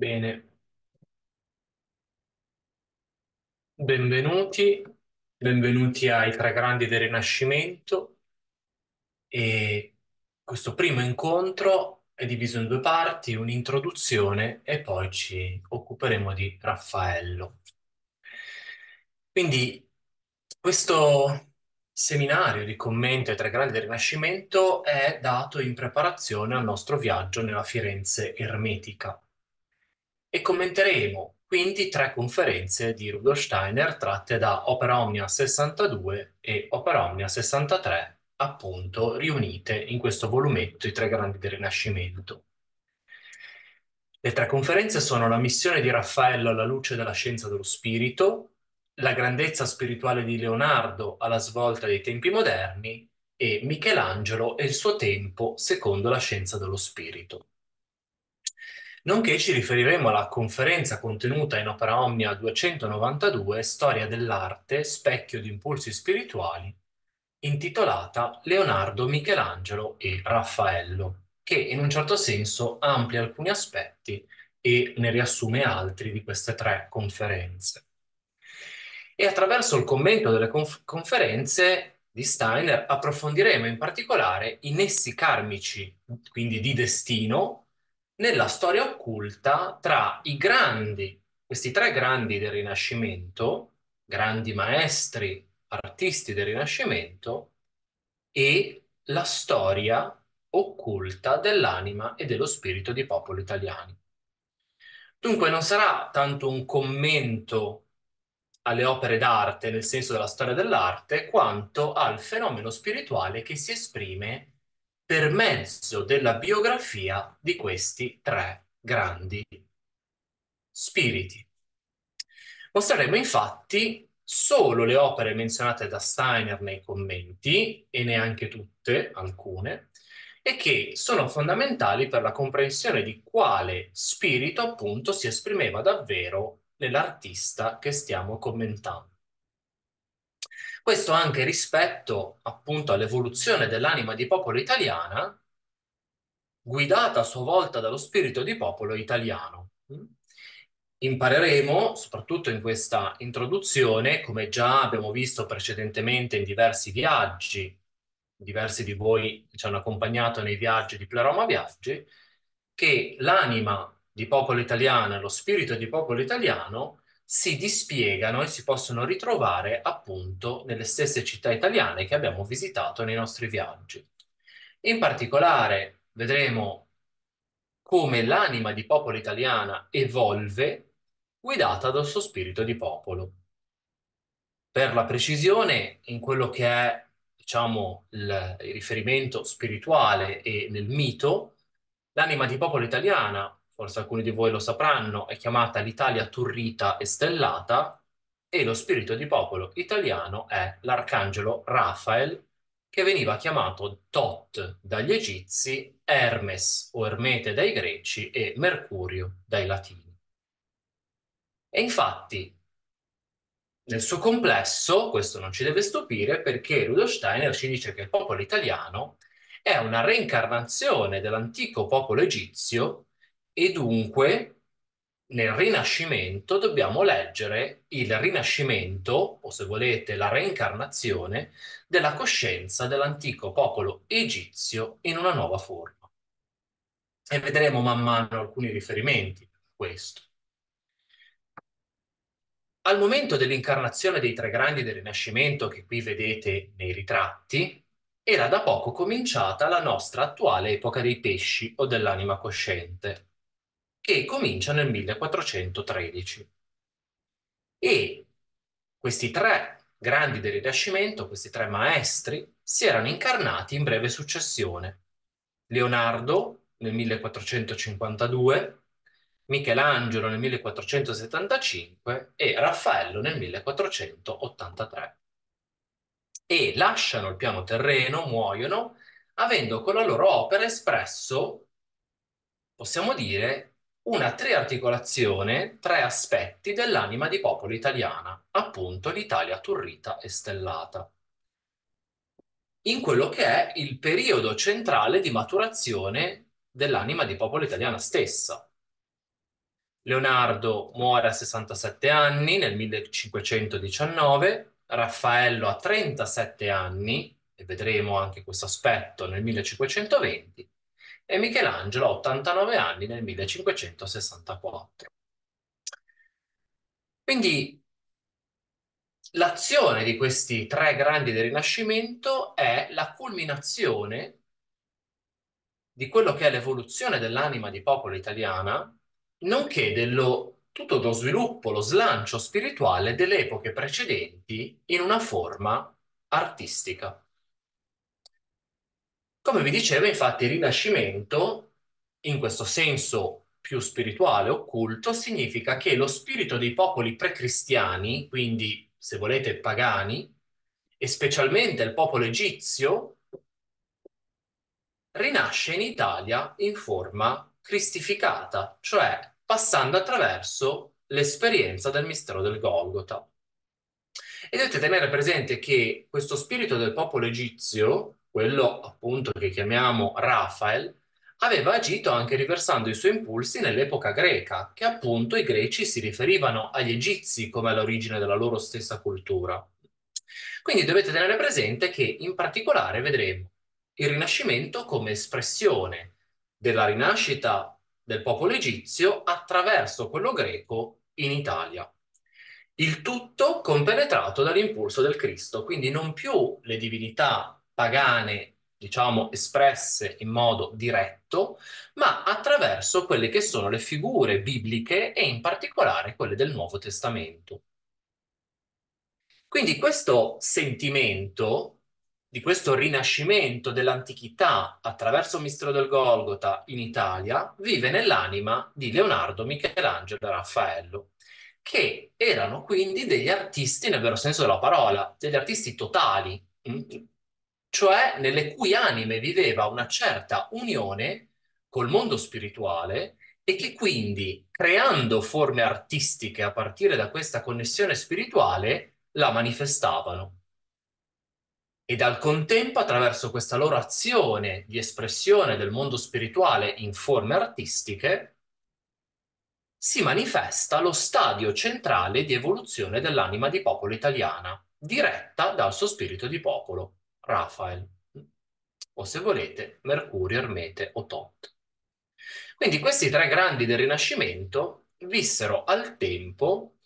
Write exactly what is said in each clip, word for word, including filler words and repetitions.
Bene, benvenuti, benvenuti ai Tre Grandi del Rinascimento. E questo primo incontro è diviso in due parti, un'introduzione e poi ci occuperemo di Raffaello. Quindi questo seminario di commento ai Tre Grandi del Rinascimento è dato in preparazione al nostro viaggio nella Firenze ermetica. E commenteremo quindi tre conferenze di Rudolf Steiner tratte da Opera Omnia sessantadue e Opera Omnia sessantatré, appunto riunite in questo volumetto I Tre Grandi del Rinascimento. Le tre conferenze sono la missione di Raffaello alla luce della scienza dello spirito, la grandezza spirituale di Leonardo alla svolta dei tempi moderni e Michelangelo e il suo tempo secondo la scienza dello spirito. Nonché ci riferiremo alla conferenza contenuta in Opera Omnia duecentonovantadue, Storia dell'arte, specchio di impulsi spirituali, intitolata Leonardo, Michelangelo e Raffaello, che in un certo senso amplia alcuni aspetti e ne riassume altri di queste tre conferenze. E attraverso il commento delle conf- conferenze di Steiner approfondiremo in particolare i nessi karmici, quindi di destino, nella storia occulta tra i grandi, questi tre grandi del Rinascimento, grandi maestri, artisti del Rinascimento, e la storia occulta dell'anima e dello spirito dei popoli italiani. Dunque non sarà tanto un commento alle opere d'arte, nel senso della storia dell'arte, quanto al fenomeno spirituale che si esprime per mezzo della biografia di questi tre grandi spiriti. Mostreremo infatti solo le opere menzionate da Steiner nei commenti, e neanche tutte, alcune, e che sono fondamentali per la comprensione di quale spirito appunto si esprimeva davvero nell'artista che stiamo commentando. Questo anche rispetto appunto all'evoluzione dell'anima di popolo italiana, guidata a sua volta dallo spirito di popolo italiano. Impareremo, soprattutto in questa introduzione, come già abbiamo visto precedentemente in diversi viaggi, diversi di voi ci hanno accompagnato nei viaggi di Pleroma Viaggi, che l'anima di popolo italiano e lo spirito di popolo italiano si dispiegano e si possono ritrovare appunto nelle stesse città italiane che abbiamo visitato nei nostri viaggi. In particolare vedremo come l'anima di popolo italiana evolve guidata dal suo spirito di popolo. Per la precisione, in quello che è, diciamo, il, il riferimento spirituale e nel mito, l'anima di popolo italiana, forse alcuni di voi lo sapranno, è chiamata l'Italia turrita e stellata, e lo spirito di popolo italiano è l'arcangelo Raphael, che veniva chiamato Tot dagli egizi, Hermes o Ermete dai greci e Mercurio dai latini. E infatti, nel suo complesso, questo non ci deve stupire perché Rudolf Steiner ci dice che il popolo italiano è una reincarnazione dell'antico popolo egizio e dunque nel Rinascimento dobbiamo leggere il rinascimento, o se volete la reincarnazione, della coscienza dell'antico popolo egizio in una nuova forma. E vedremo man mano alcuni riferimenti a questo. Al momento dell'incarnazione dei tre grandi del Rinascimento, che qui vedete nei ritratti, era da poco cominciata la nostra attuale epoca dei pesci o dell'anima cosciente, che comincia nel millequattrocentotredici. E questi tre grandi del Rinascimento, questi tre maestri, si erano incarnati in breve successione. Leonardo nel millequattrocentocinquantadue, Michelangelo nel millequattrocentosettantacinque e Raffaello nel millequattrocentottantatré. E lasciano il piano terreno, muoiono, avendo con la loro opera espresso, possiamo dire, una triarticolazione, tre aspetti dell'anima di popolo italiana, appunto l'Italia turrita e stellata, in quello che è il periodo centrale di maturazione dell'anima di popolo italiana stessa. Leonardo muore a sessantasette anni nel millecinquecentodiciannove, Raffaello a trentasette anni, e vedremo anche questo aspetto nel millecinquecentoventi, e Michelangelo a ottantanove anni nel millecinquecentosessantaquattro. Quindi l'azione di questi tre grandi del Rinascimento è la culminazione di quello che è l'evoluzione dell'anima di popolo italiana, nonché dello, tutto lo sviluppo, lo slancio spirituale delle epoche precedenti in una forma artistica. Come vi dicevo, infatti, il Rinascimento, in questo senso più spirituale, occulto, significa che lo spirito dei popoli precristiani, quindi, se volete, pagani, e specialmente il popolo egizio, rinasce in Italia in forma cristificata, cioè passando attraverso l'esperienza del mistero del Golgota. E dovete tenere presente che questo spirito del popolo egizio, quello appunto che chiamiamo Raphael, aveva agito anche riversando i suoi impulsi nell'epoca greca, che appunto i greci si riferivano agli egizi come all'origine della loro stessa cultura. Quindi dovete tenere presente che in particolare vedremo il Rinascimento come espressione della rinascita del popolo egizio attraverso quello greco in Italia. Il tutto compenetrato dall'impulso del Cristo, quindi non più le divinità pagane, diciamo, espresse in modo diretto, ma attraverso quelle che sono le figure bibliche e in particolare quelle del Nuovo Testamento. Quindi questo sentimento di questo rinascimento dell'antichità attraverso il mistero del Golgota in Italia vive nell'anima di Leonardo, Michelangelo e Raffaello, che erano quindi degli artisti nel vero senso della parola, degli artisti totali, mm? Cioè nelle cui anime viveva una certa unione col mondo spirituale e che quindi, creando forme artistiche a partire da questa connessione spirituale, la manifestavano. E al contempo, attraverso questa loro azione di espressione del mondo spirituale in forme artistiche, si manifesta lo stadio centrale di evoluzione dell'anima di popolo italiana, diretta dal suo spirito di popolo, Raphael, o se volete, Mercurio, Ermete o Tot. Quindi questi tre grandi del Rinascimento vissero al tempo,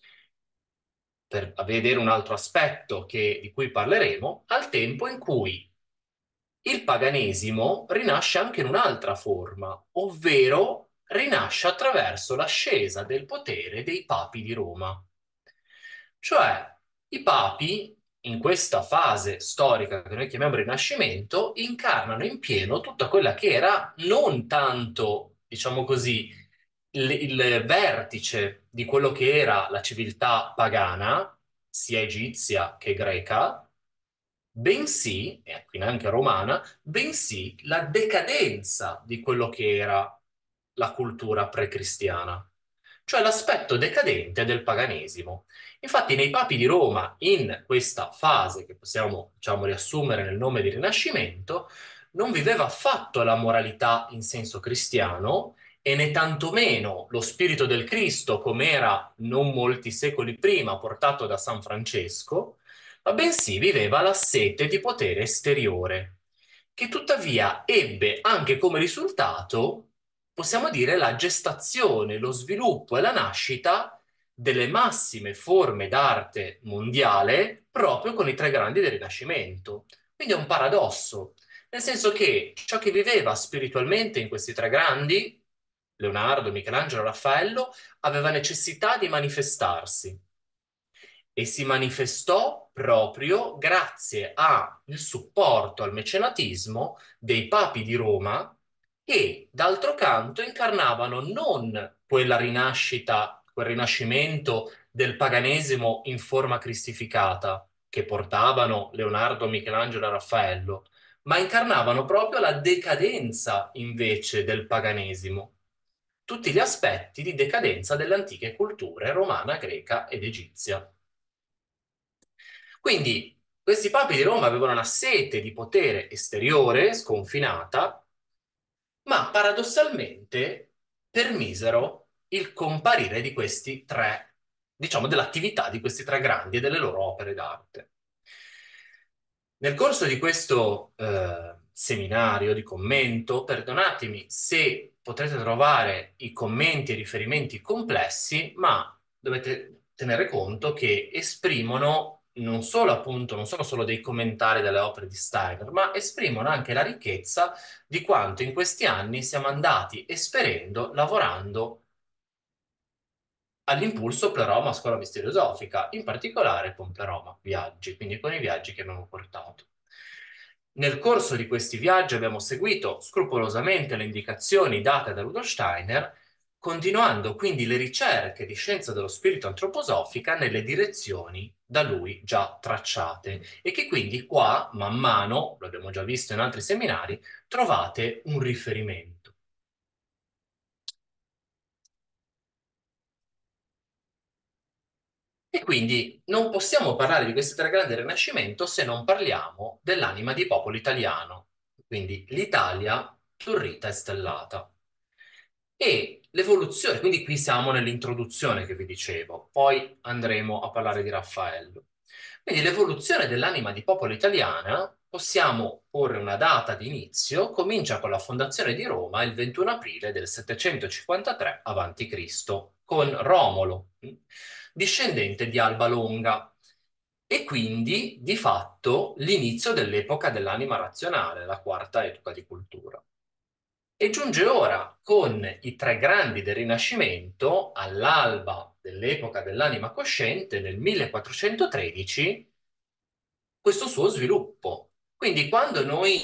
per vedere un altro aspetto che- di cui parleremo, al tempo in cui il paganesimo rinasce anche in un'altra forma, ovvero rinasce attraverso l'ascesa del potere dei papi di Roma. Cioè, i papi, in questa fase storica che noi chiamiamo Rinascimento, incarnano in pieno tutta quella che era non tanto, diciamo così, il, il vertice di quello che era la civiltà pagana, sia egizia che greca, bensì, e quindi anche romana, bensì la decadenza di quello che era la cultura precristiana, cioè l'aspetto decadente del paganesimo. Infatti nei papi di Roma, in questa fase che possiamo, diciamo, riassumere nel nome di Rinascimento, non viveva affatto la moralità in senso cristiano e né tantomeno lo spirito del Cristo come era non molti secoli prima portato da San Francesco, ma bensì viveva la sete di potere esteriore, che tuttavia ebbe anche come risultato, possiamo dire, la gestazione, lo sviluppo e la nascita delle massime forme d'arte mondiale proprio con i tre grandi del Rinascimento. Quindi è un paradosso, nel senso che ciò che viveva spiritualmente in questi tre grandi, Leonardo, Michelangelo, Raffaello, aveva necessità di manifestarsi e si manifestò proprio grazie al supporto al mecenatismo dei papi di Roma che, d'altro canto, incarnavano non quella rinascita, quel rinascimento del paganesimo in forma cristificata che portavano Leonardo, Michelangelo e Raffaello, ma incarnavano proprio la decadenza invece del paganesimo, tutti gli aspetti di decadenza delle antiche culture romana, greca ed egizia. Quindi questi papi di Roma avevano una sete di potere esteriore sconfinata, ma paradossalmente permisero il comparire di questi tre, diciamo, dell'attività di questi tre grandi e delle loro opere d'arte. Nel corso di questo eh, seminario di commento, perdonatemi se potrete trovare i commenti e i riferimenti complessi, ma dovete tenere conto che esprimono non solo appunto, non sono solo dei commentari delle opere di Steiner, ma esprimono anche la ricchezza di quanto in questi anni siamo andati esperendo, lavorando all'impulso Pleroma Scuola Misteriosofica, in particolare con Pleroma Viaggi, quindi con i viaggi che abbiamo portato. Nel corso di questi viaggi abbiamo seguito scrupolosamente le indicazioni date da Rudolf Steiner, continuando quindi le ricerche di scienza dello spirito antroposofica nelle direzioni da lui già tracciate e che quindi qua, man mano, lo abbiamo già visto in altri seminari, trovate un riferimento. E quindi non possiamo parlare di queste tre grandi Rinascimento se non parliamo dell'anima di popolo italiano, quindi l'Italia turrita e stellata. E l'evoluzione, quindi qui siamo nell'introduzione che vi dicevo, poi andremo a parlare di Raffaello. Quindi l'evoluzione dell'anima di popolo italiana, possiamo porre una data di inizio, comincia con la fondazione di Roma il ventuno aprile del settecentocinquantatré avanti Cristo con Romolo, mh, discendente di Alba Longa, e quindi di fatto l'inizio dell'epoca dell'anima razionale, la quarta epoca di cultura. E giunge ora con i tre grandi del Rinascimento, all'alba dell'epoca dell'anima cosciente, nel millequattrocentotredici, questo suo sviluppo. Quindi quando noi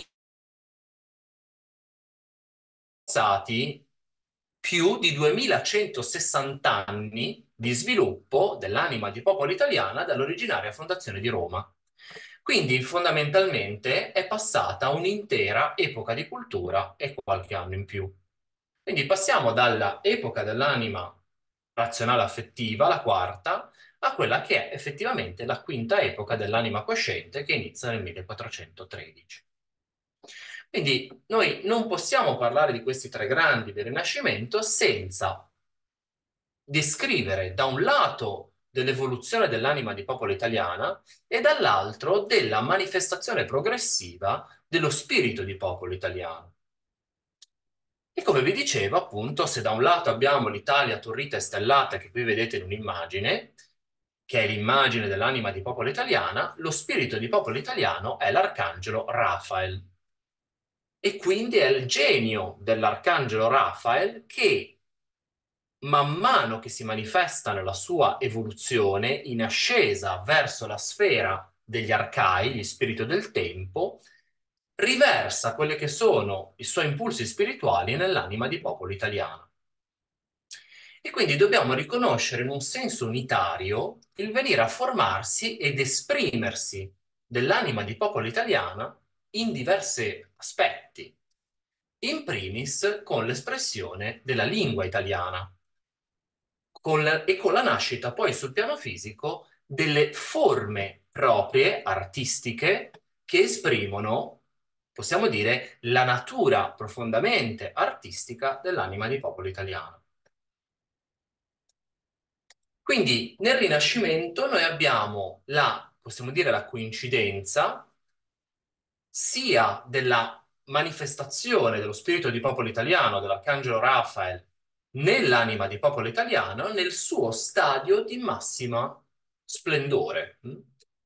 passati più di duemilacentosessanta anni di sviluppo dell'anima di popolo italiana dall'originaria fondazione di Roma. Quindi fondamentalmente è passata un'intera epoca di cultura e qualche anno in più. Quindi passiamo dalla epoca dell'anima razionale affettiva, la quarta, a quella che è effettivamente la quinta epoca dell'anima cosciente che inizia nel millequattrocentotredici. Quindi noi non possiamo parlare di questi tre grandi del Rinascimento senza descrivere da un lato dell'evoluzione dell'anima di popolo italiana e dall'altro della manifestazione progressiva dello spirito di popolo italiano. E come vi dicevo, appunto, se da un lato abbiamo l'Italia turrita e stellata, che qui vedete in un'immagine, che è l'immagine dell'anima di popolo italiana, lo spirito di popolo italiano è l'arcangelo Raphael. E quindi è il genio dell'arcangelo Raphael che, man mano che si manifesta nella sua evoluzione, in ascesa verso la sfera degli arcai, gli spiriti del tempo, riversa quelli che sono i suoi impulsi spirituali nell'anima di popolo italiano. E quindi dobbiamo riconoscere in un senso unitario il venire a formarsi ed esprimersi dell'anima di popolo italiana in diversi aspetti. In primis con l'espressione della lingua italiana con la- e con la nascita poi sul piano fisico delle forme proprie, artistiche, che esprimono, possiamo dire, la natura profondamente artistica dell'anima di popolo italiano. Quindi nel Rinascimento noi abbiamo la, possiamo dire, la coincidenza sia della manifestazione dello spirito di popolo italiano, dell'arcangelo Raphael, nell'anima di popolo italiano, nel suo stadio di massima splendore. mm?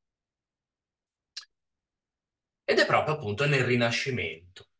Ed è proprio appunto nel Rinascimento.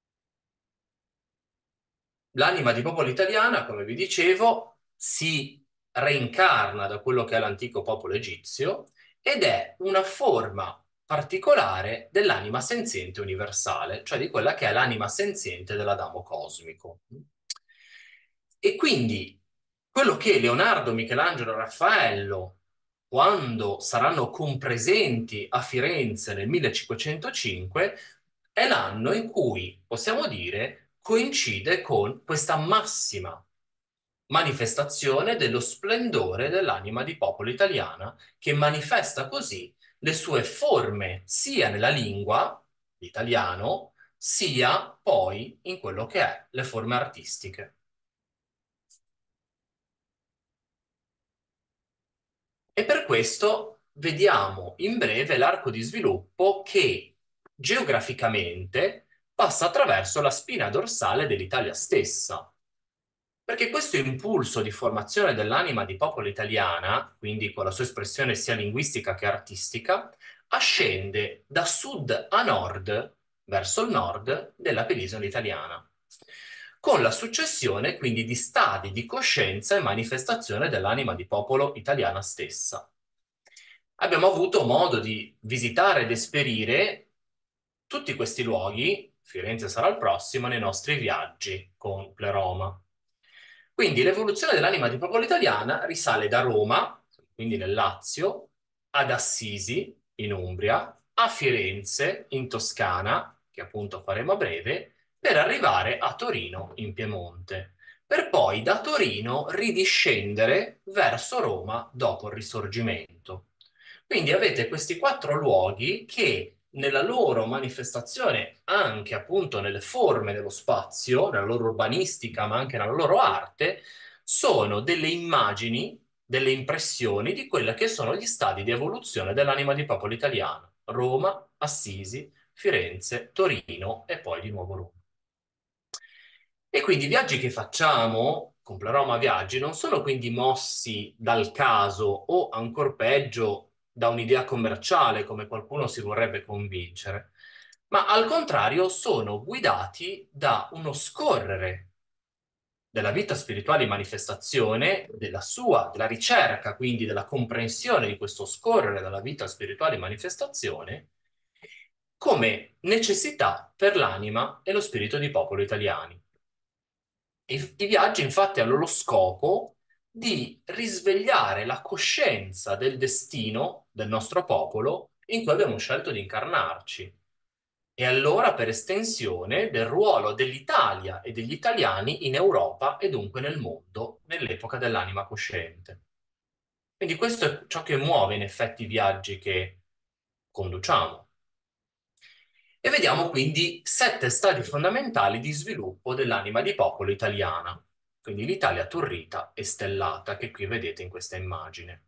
L'anima di popolo italiana, come vi dicevo, si reincarna da quello che è l'antico popolo egizio ed è una forma particolare dell'anima senziente universale, cioè di quella che è l'anima senziente dell'Adamo cosmico. E quindi quello che Leonardo, Michelangelo e Raffaello, quando saranno compresenti a Firenze nel millecinquecentocinque, è l'anno in cui, possiamo dire, coincide con questa massima manifestazione dello splendore dell'anima di popolo italiana, che manifesta così le sue forme sia nella lingua, l'italiano, sia poi in quello che è le forme artistiche. E per questo vediamo in breve l'arco di sviluppo che geograficamente passa attraverso la spina dorsale dell'Italia stessa. Perché questo impulso di formazione dell'anima di popolo italiana, quindi con la sua espressione sia linguistica che artistica, ascende da sud a nord, verso il nord della penisola italiana, con la successione quindi di stadi di coscienza e manifestazione dell'anima di popolo italiana stessa. Abbiamo avuto modo di visitare ed esperire tutti questi luoghi, Firenze sarà il prossimo, nei nostri viaggi con Pleroma. Quindi l'evoluzione dell'anima di popolo italiana risale da Roma, quindi nel Lazio, ad Assisi, in Umbria, a Firenze, in Toscana, che appunto faremo a breve, per arrivare a Torino, in Piemonte, per poi da Torino ridiscendere verso Roma dopo il Risorgimento. Quindi avete questi quattro luoghi che nella loro manifestazione, anche appunto nelle forme dello spazio, nella loro urbanistica, ma anche nella loro arte, sono delle immagini, delle impressioni di quelle che sono gli stadi di evoluzione dell'anima di popolo italiano. Roma, Assisi, Firenze, Torino e poi di nuovo Roma. E quindi i viaggi che facciamo con Pleroma Viaggi non sono quindi mossi dal caso o ancor peggio da un'idea commerciale come qualcuno si vorrebbe convincere, ma al contrario sono guidati da uno scorrere della vita spirituale in manifestazione, della sua, della ricerca, quindi della comprensione di questo scorrere della vita spirituale in manifestazione, come necessità per l'anima e lo spirito di popolo italiani. I, I viaggi infatti hanno lo scopo di risvegliare la coscienza del destino del nostro popolo in cui abbiamo scelto di incarnarci. E allora, per estensione, del ruolo dell'Italia e degli italiani in Europa e dunque nel mondo nell'epoca dell'anima cosciente. Quindi questo è ciò che muove in effetti i viaggi che conduciamo. E vediamo quindi sette stadi fondamentali di sviluppo dell'anima di popolo italiana, quindi l'Italia turrita e stellata che qui vedete in questa immagine.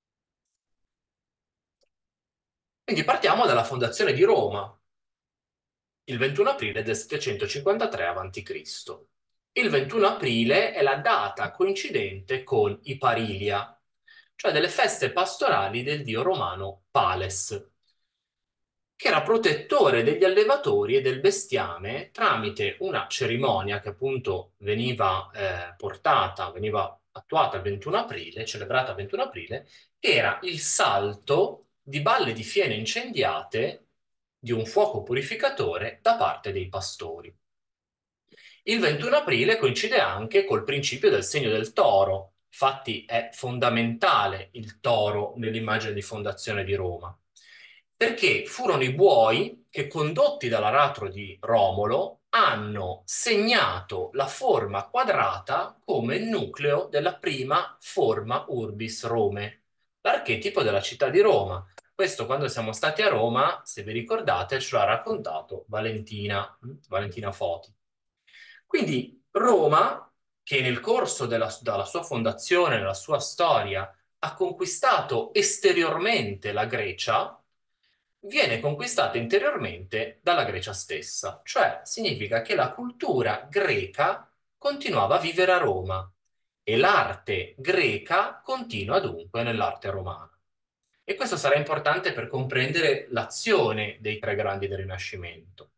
Quindi partiamo dalla fondazione di Roma, il ventuno aprile del settecentocinquantatré avanti Cristo. Il ventuno aprile è la data coincidente con i Parilia, cioè delle feste pastorali del dio romano Pales, che era protettore degli allevatori e del bestiame tramite una cerimonia che appunto veniva eh, portata, veniva attuata il ventuno aprile, celebrata il ventuno aprile, che era il salto di balle di fiene incendiate di un fuoco purificatore da parte dei pastori. Il ventuno aprile coincide anche col principio del segno del toro, infatti è fondamentale il toro nell'immagine di fondazione di Roma, perché furono i buoi che, condotti dall'aratro di Romolo, hanno segnato la forma quadrata come il nucleo della prima forma urbis Rome, l'archetipo della città di Roma. Questo quando siamo stati a Roma, se vi ricordate, ce l'ha raccontato Valentina, Valentina Foti. Quindi Roma, che nel corso della, della sua fondazione, nella sua storia, ha conquistato esteriormente la Grecia, viene conquistata interiormente dalla Grecia stessa. Cioè significa che la cultura greca continuava a vivere a Roma e l'arte greca continua dunque nell'arte romana. E questo sarà importante per comprendere l'azione dei tre grandi del Rinascimento.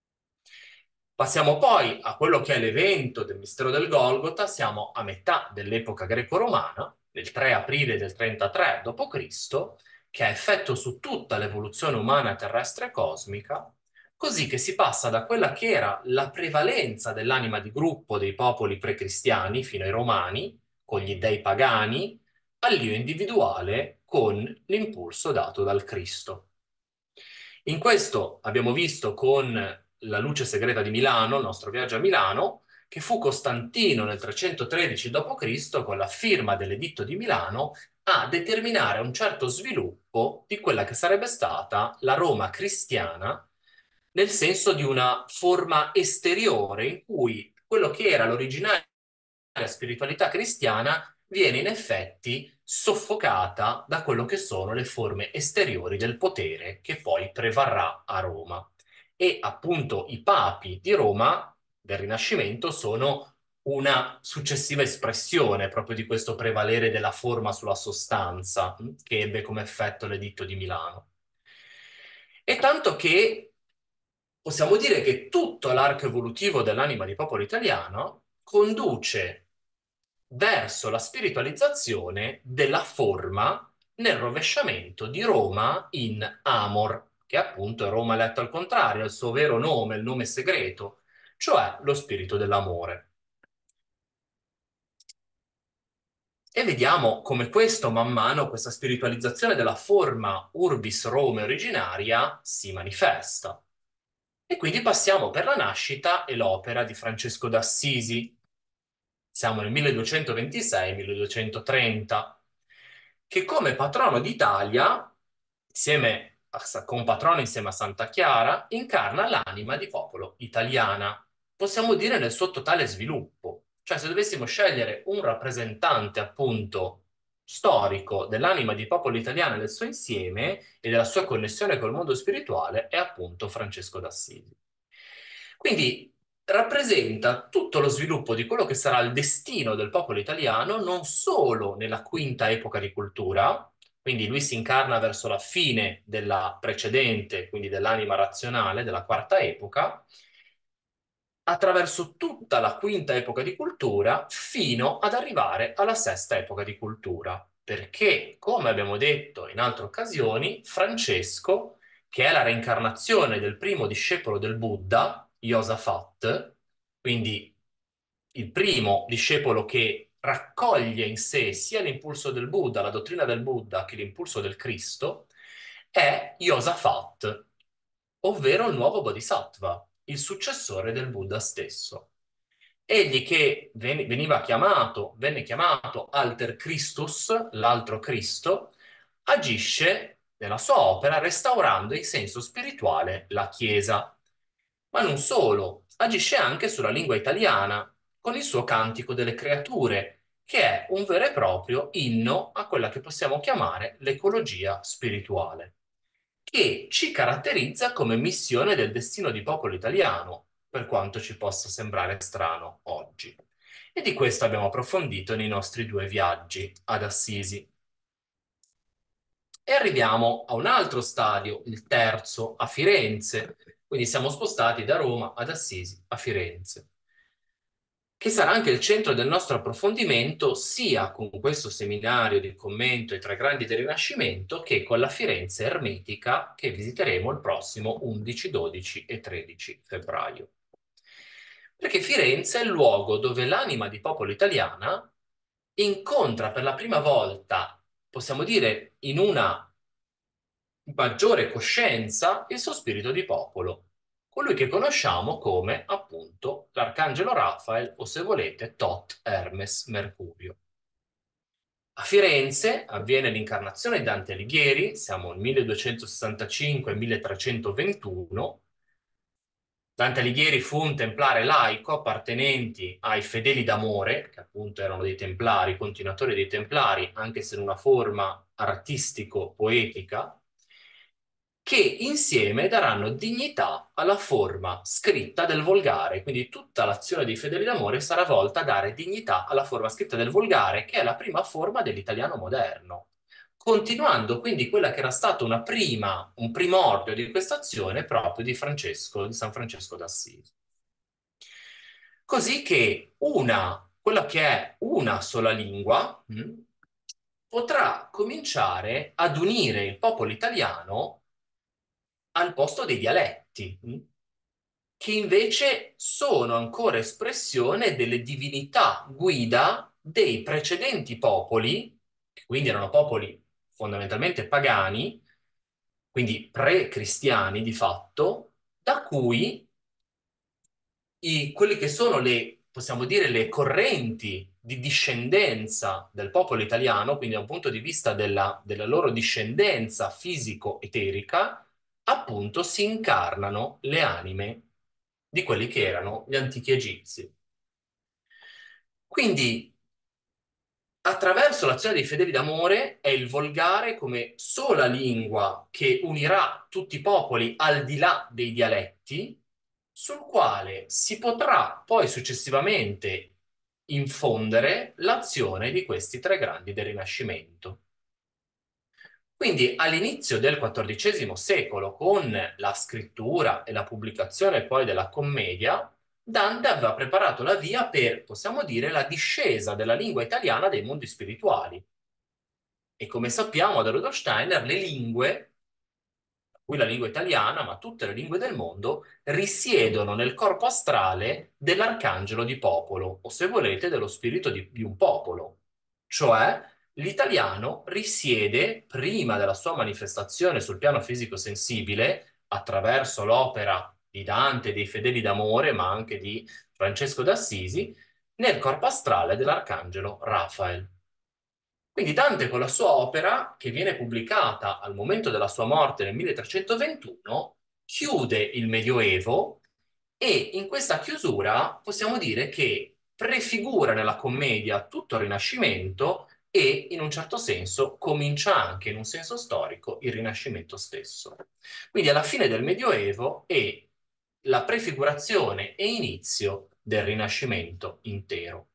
Passiamo poi a quello che è l'evento del mistero del Golgota, siamo a metà dell'epoca greco-romana, del tre aprile del trentatré dopo Cristo, che ha effetto su tutta l'evoluzione umana terrestre e cosmica, così che si passa da quella che era la prevalenza dell'anima di gruppo dei popoli precristiani fino ai romani, con gli dei pagani, all'io individuale con l'impulso dato dal Cristo. In questo abbiamo visto con La luce segreta di Milano, il nostro viaggio a Milano, che fu Costantino nel trecentotredici dopo Cristo con la firma dell'Editto di Milano a determinare un certo sviluppo di quella che sarebbe stata la Roma cristiana, nel senso di una forma esteriore in cui quello che era l'originaria spiritualità cristiana viene in effetti soffocata da quello che sono le forme esteriori del potere che poi prevarrà a Roma. E appunto i papi di Roma del Rinascimento sono una successiva espressione proprio di questo prevalere della forma sulla sostanza, mh, che ebbe come effetto l'Editto di Milano. E tanto che possiamo dire che tutto l'arco evolutivo dell'anima di popolo italiano conduce verso la spiritualizzazione della forma nel rovesciamento di Roma in Amor, che appunto è Roma letta al contrario, è il suo vero nome, il nome segreto, cioè lo spirito dell'amore. E vediamo come questo, man mano, questa spiritualizzazione della forma Urbis Rome originaria si manifesta. E quindi passiamo per la nascita e l'opera di Francesco d'Assisi. Siamo nel milleduecentoventisei-milleduecentotrenta, che come patrono d'Italia, insieme a, con patrono insieme a Santa Chiara, incarna l'anima di popolo italiana. Possiamo dire nel suo totale sviluppo. Cioè, se dovessimo scegliere un rappresentante, appunto, storico dell'anima di popolo italiano nel suo insieme e della sua connessione col mondo spirituale, è appunto Francesco d'Assisi. Quindi rappresenta tutto lo sviluppo di quello che sarà il destino del popolo italiano, non solo nella quinta epoca di cultura, quindi lui si incarna verso la fine della precedente, quindi dell'anima razionale, della quarta epoca, attraverso tutta la quinta epoca di cultura fino ad arrivare alla sesta epoca di cultura. Perché, come abbiamo detto in altre occasioni, Francesco, che è la reincarnazione del primo discepolo del Buddha, Josaphat, quindi il primo discepolo che raccoglie in sé sia l'impulso del Buddha, la dottrina del Buddha, che l'impulso del Cristo, è Josaphat, ovvero il nuovo Bodhisattva, il successore del Buddha stesso. Egli che ven- veniva chiamato, venne chiamato Alter Christus, l'altro Cristo, agisce nella sua opera restaurando in senso spirituale la Chiesa. Ma non solo, agisce anche sulla lingua italiana, con il suo Cantico delle Creature, che è un vero e proprio inno a quella che possiamo chiamare l'ecologia spirituale, che ci caratterizza come missione del destino di popolo italiano, per quanto ci possa sembrare strano oggi. E di questo abbiamo approfondito nei nostri due viaggi ad Assisi. E arriviamo a un altro stadio, il terzo, a Firenze. Quindi siamo spostati da Roma ad Assisi, a Firenze, che sarà anche il centro del nostro approfondimento sia con questo seminario di commento ai tre grandi del Rinascimento che con la Firenze ermetica che visiteremo il prossimo undici, dodici e tredici febbraio. Perché Firenze è il luogo dove l'anima di popolo italiana incontra per la prima volta, possiamo dire, in una maggiore coscienza il suo spirito di popolo, colui che conosciamo come, appunto, l'Arcangelo Rafael o, se volete, Tot Hermes Mercurio. A Firenze avviene l'incarnazione di Dante Alighieri, siamo nel milleduecentosessantacinque-milletrecentoventuno. Dante Alighieri fu un templare laico appartenenti ai fedeli d'amore, che appunto erano dei templari, continuatori dei templari, anche se in una forma artistico-poetica, che insieme daranno dignità alla forma scritta del volgare. Quindi tutta l'azione dei fedeli d'amore sarà volta a dare dignità alla forma scritta del volgare, che è la prima forma dell'italiano moderno. Continuando quindi quella che era stata una prima, un primordio di questa azione proprio di Francesco, di San Francesco d'Assisi. Così che una, quella che è una sola lingua, mh, potrà cominciare ad unire il popolo italiano al posto dei dialetti, mh, che invece sono ancora espressione delle divinità guida dei precedenti popoli, che quindi erano popoli fondamentalmente pagani, quindi pre-cristiani di fatto, da cui i, quelli che sono le, possiamo dire, le correnti di discendenza del popolo italiano, quindi da un punto di vista della, della loro discendenza fisico-eterica, appunto si incarnano le anime di quelli che erano gli antichi egizi. Quindi attraverso l'azione dei fedeli d'amore è il volgare come sola lingua che unirà tutti i popoli al di là dei dialetti, sul quale si potrà poi successivamente infondere l'azione di questi tre grandi del Rinascimento. Quindi all'inizio del quattordicesimo secolo, con la scrittura e la pubblicazione poi della commedia, Dante aveva preparato la via per, possiamo dire, la discesa della lingua italiana dei mondi spirituali. E come sappiamo da Rudolf Steiner, le lingue, tra cui la lingua italiana, ma tutte le lingue del mondo, risiedono nel corpo astrale dell'arcangelo di popolo, o se volete, dello spirito di, di un popolo. Cioè, l'italiano risiede, prima della sua manifestazione sul piano fisico-sensibile, attraverso l'opera di Dante, dei Fedeli d'Amore, ma anche di Francesco d'Assisi, nel corpo astrale dell'arcangelo Raphael. Quindi Dante con la sua opera, che viene pubblicata al momento della sua morte nel milletrecentoventuno, chiude il Medioevo e in questa chiusura possiamo dire che prefigura nella commedia tutto il Rinascimento e in un certo senso comincia anche in un senso storico il Rinascimento stesso. Quindi alla fine del Medioevo è la prefigurazione e inizio del Rinascimento intero.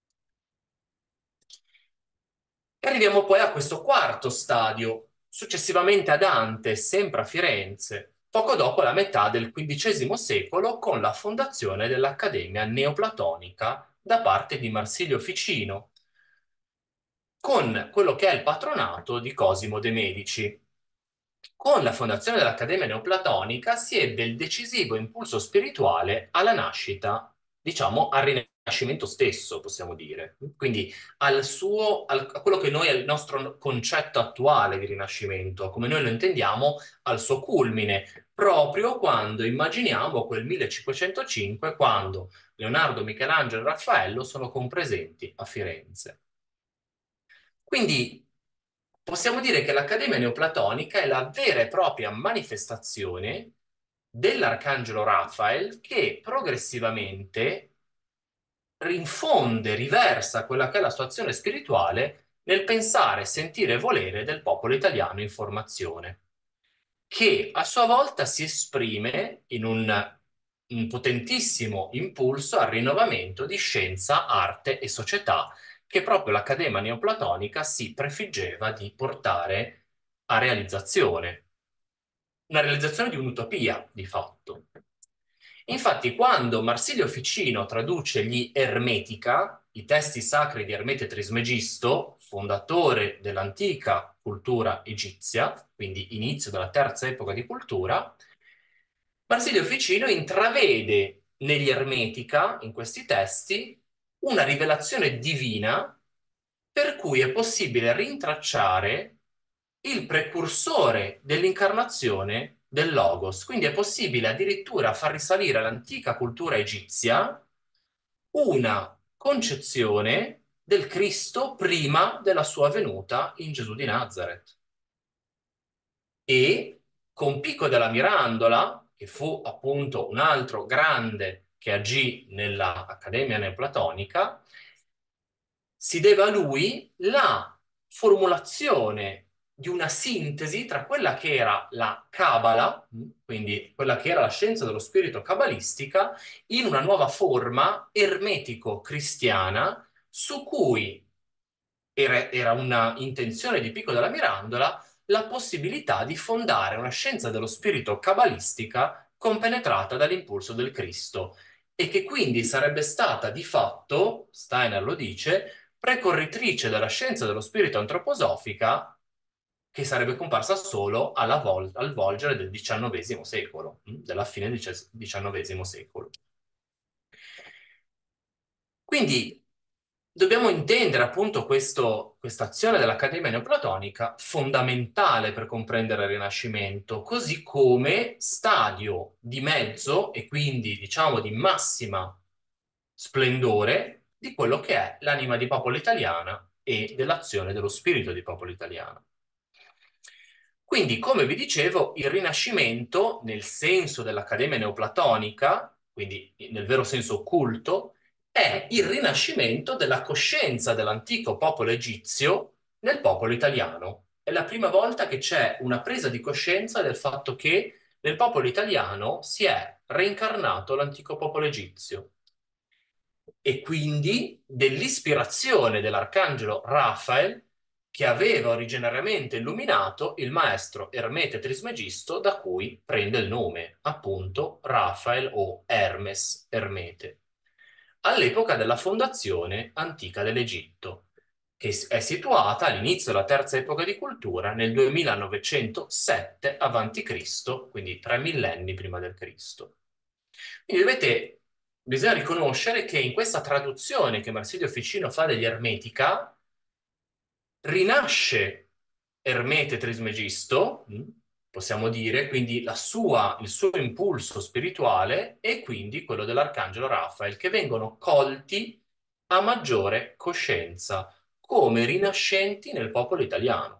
E arriviamo poi a questo quarto stadio, successivamente a Dante, sempre a Firenze, poco dopo la metà del quindicesimo secolo, con la fondazione dell'Accademia Neoplatonica da parte di Marsilio Ficino, con quello che è il patronato di Cosimo de' Medici. Con la fondazione dell'Accademia Neoplatonica si ebbe il decisivo impulso spirituale alla nascita, diciamo, al Rinascimento stesso, possiamo dire. Quindi al suo, al- a quello che noi è il nostro concetto attuale di Rinascimento, come noi lo intendiamo, al suo culmine, proprio quando immaginiamo quel millecinquecentocinque, quando Leonardo, Michelangelo e Raffaello sono compresenti a Firenze. Quindi possiamo dire che l'Accademia Neoplatonica è la vera e propria manifestazione dell'Arcangelo Raphael che progressivamente rinfonde, riversa quella che è la sua azione spirituale nel pensare, sentire e volere del popolo italiano in formazione, che a sua volta si esprime in un, un potentissimo impulso al rinnovamento di scienza, arte e società che proprio l'Accademia Neoplatonica si prefiggeva di portare a realizzazione. Una realizzazione di un'utopia, di fatto. Infatti, quando Marsilio Ficino traduce gli Ermetica, i testi sacri di Ermete Trismegisto, fondatore dell'antica cultura egizia, quindi inizio della terza epoca di cultura, Marsilio Ficino intravede negli Ermetica, in questi testi, una rivelazione divina per cui è possibile rintracciare il precursore dell'incarnazione del Logos. Quindi è possibile addirittura far risalire all'antica cultura egizia una concezione del Cristo prima della sua venuta in Gesù di Nazareth. E con Pico della Mirandola, che fu appunto un altro grande che agì nell'Accademia Neoplatonica, si deve a lui la formulazione di una sintesi tra quella che era la Cabala, quindi quella che era la scienza dello spirito cabalistica, in una nuova forma ermetico-cristiana su cui era, era una intenzione di Pico della Mirandola la possibilità di fondare una scienza dello spirito cabalistica compenetrata dall'impulso del Cristo e che quindi sarebbe stata di fatto, Steiner lo dice, precorritrice della scienza dello spirito antroposofica che sarebbe comparsa solo alla vol- al volgere del diciannovesimo secolo, mm, della fine del diciannovesimo secolo. Quindi dobbiamo intendere appunto questo- questa azione dell'Accademia Neoplatonica fondamentale per comprendere il Rinascimento, così come stadio di mezzo e quindi diciamo di massima splendore di quello che è l'anima di popolo italiana e dell'azione dello spirito di popolo italiano. Quindi, come vi dicevo, il Rinascimento, nel senso dell'Accademia Neoplatonica, quindi nel vero senso occulto, è il rinascimento della coscienza dell'antico popolo egizio nel popolo italiano. È la prima volta che c'è una presa di coscienza del fatto che nel popolo italiano si è reincarnato l'antico popolo egizio e quindi dell'ispirazione dell'arcangelo Raphael che aveva originariamente illuminato il maestro Ermete Trismegisto da cui prende il nome, appunto Raphael o Hermes Ermete, all'epoca della fondazione antica dell'Egitto, che è situata all'inizio della terza epoca di cultura nel duemilanovecentosette avanti Cristo, quindi tre millenni prima del Cristo. Quindi dovete, bisogna riconoscere che in questa traduzione che Marsilio Ficino fa degli Ermetica, rinasce Ermete Trismegisto, mh, possiamo dire, quindi la sua- il suo impulso spirituale e quindi quello dell'Arcangelo Raphael, che vengono colti a maggiore coscienza, come rinascenti nel popolo italiano.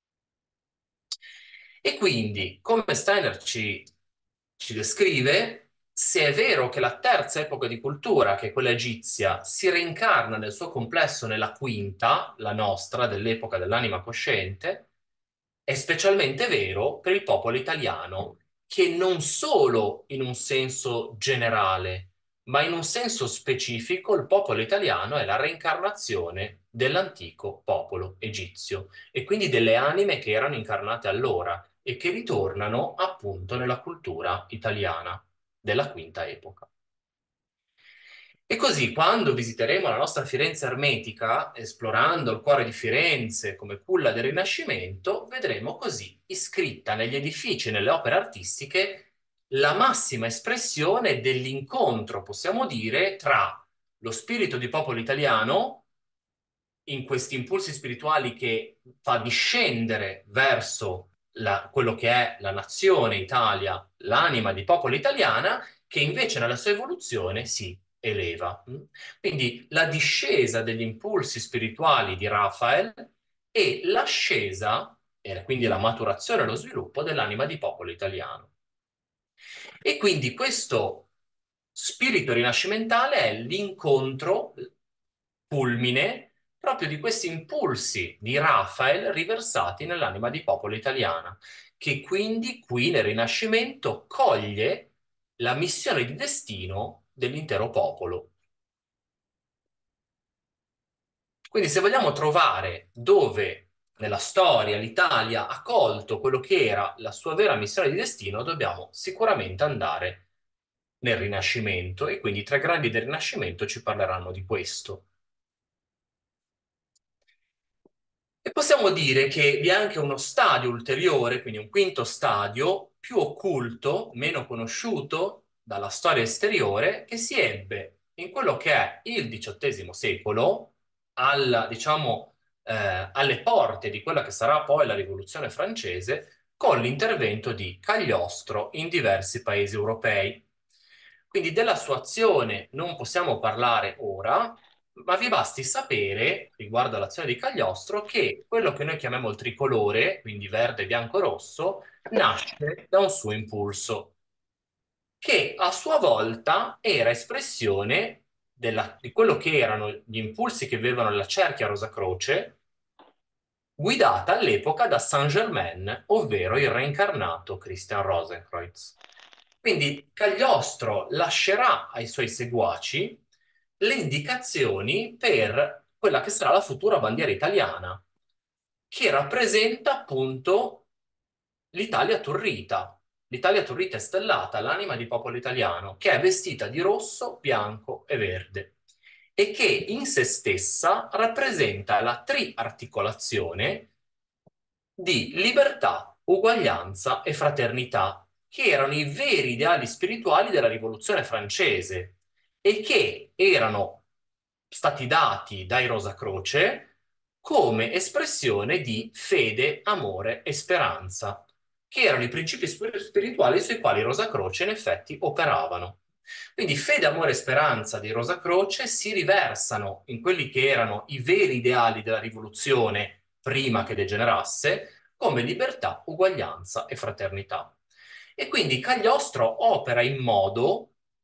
E quindi, come Steiner ci, ci descrive, se è vero che la terza epoca di cultura, che è quella egizia, si reincarna nel suo complesso nella quinta, la nostra, dell'epoca dell'anima cosciente, è specialmente vero per il popolo italiano, che non solo in un senso generale, ma in un senso specifico, il popolo italiano è la reincarnazione dell'antico popolo egizio e quindi delle anime che erano incarnate allora e che ritornano appunto nella cultura italiana della quinta epoca. E così, quando visiteremo la nostra Firenze ermetica, esplorando il cuore di Firenze come culla del Rinascimento, vedremo così iscritta negli edifici e nelle opere artistiche la massima espressione dell'incontro, possiamo dire, tra lo spirito di popolo italiano in questi impulsi spirituali che fa discendere verso la- quello che è la nazione Italia, l'anima di popolo italiana, che invece nella sua evoluzione si eleva. Mm? Quindi la discesa degli impulsi spirituali di Raphael e l'ascesa, e quindi la maturazione e lo sviluppo dell'anima di popolo italiano. E quindi questo spirito rinascimentale è l'incontro culmine proprio di questi impulsi di Raphael riversati nell'anima di popolo italiana, che quindi qui nel Rinascimento coglie la missione di destino dell'intero popolo. Quindi se vogliamo trovare dove nella storia l'Italia ha colto quello che era la sua vera missione di destino, dobbiamo sicuramente andare nel Rinascimento e quindi i tre grandi del Rinascimento ci parleranno di questo. E possiamo dire che vi è anche uno stadio ulteriore, quindi un quinto stadio, più occulto, meno conosciuto dalla storia esteriore, che si ebbe in quello che è il diciottesimo secolo, alla- diciamo, eh, alle porte di quella che sarà poi la Rivoluzione francese, con l'intervento di Cagliostro in diversi paesi europei. Quindi della sua azione non possiamo parlare ora, ma vi basti sapere, riguardo all'azione di Cagliostro, che quello che noi chiamiamo il tricolore, quindi verde, bianco, rosso, nasce da un suo impulso, che a sua volta era espressione della- di quello che erano gli impulsi che avevano la cerchia Rosa Croce, guidata all'epoca da Saint-Germain, ovvero il reincarnato Christian Rosenkreuz. Quindi Cagliostro lascerà ai suoi seguaci le indicazioni per quella che sarà la futura bandiera italiana, che rappresenta appunto l'Italia turrita. L'Italia turrita è stellata, l'anima di popolo italiano, che è vestita di rosso, bianco e verde e che in se stessa rappresenta la triarticolazione di libertà, uguaglianza e fraternità, che erano i veri ideali spirituali della Rivoluzione francese e che erano stati dati dai Rosa Croce come espressione di fede, amore e speranza, che erano i principi spir- spirituali sui quali Rosa Croce in effetti operavano. Quindi fede, amore e speranza di Rosa Croce si riversano in quelli che erano i veri ideali della rivoluzione prima che degenerasse, come libertà, uguaglianza e fraternità. E quindi Cagliostro opera in modo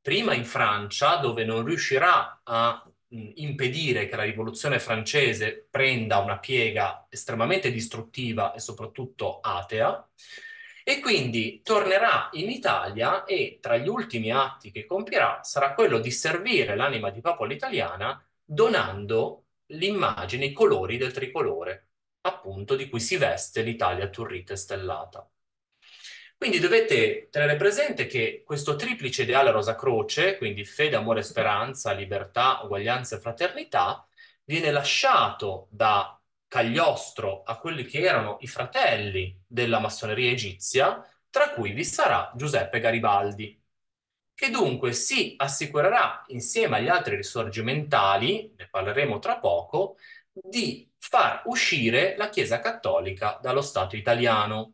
prima in Francia, dove non riuscirà a mh, impedire che la rivoluzione francese prenda una piega estremamente distruttiva e soprattutto atea, e quindi tornerà in Italia e tra gli ultimi atti che compierà sarà quello di servire l'anima di popolo italiana donando l'immagine, i colori del tricolore, appunto di cui si veste l'Italia turrita e stellata. Quindi dovete tenere presente che questo triplice ideale Rosa Croce, quindi fede, amore, speranza, libertà, uguaglianza e fraternità, viene lasciato da Cagliostro a quelli che erano i fratelli della massoneria egizia, tra cui vi sarà Giuseppe Garibaldi, che dunque si assicurerà insieme agli altri risorgimentali, ne parleremo tra poco, di far uscire la Chiesa Cattolica dallo Stato italiano.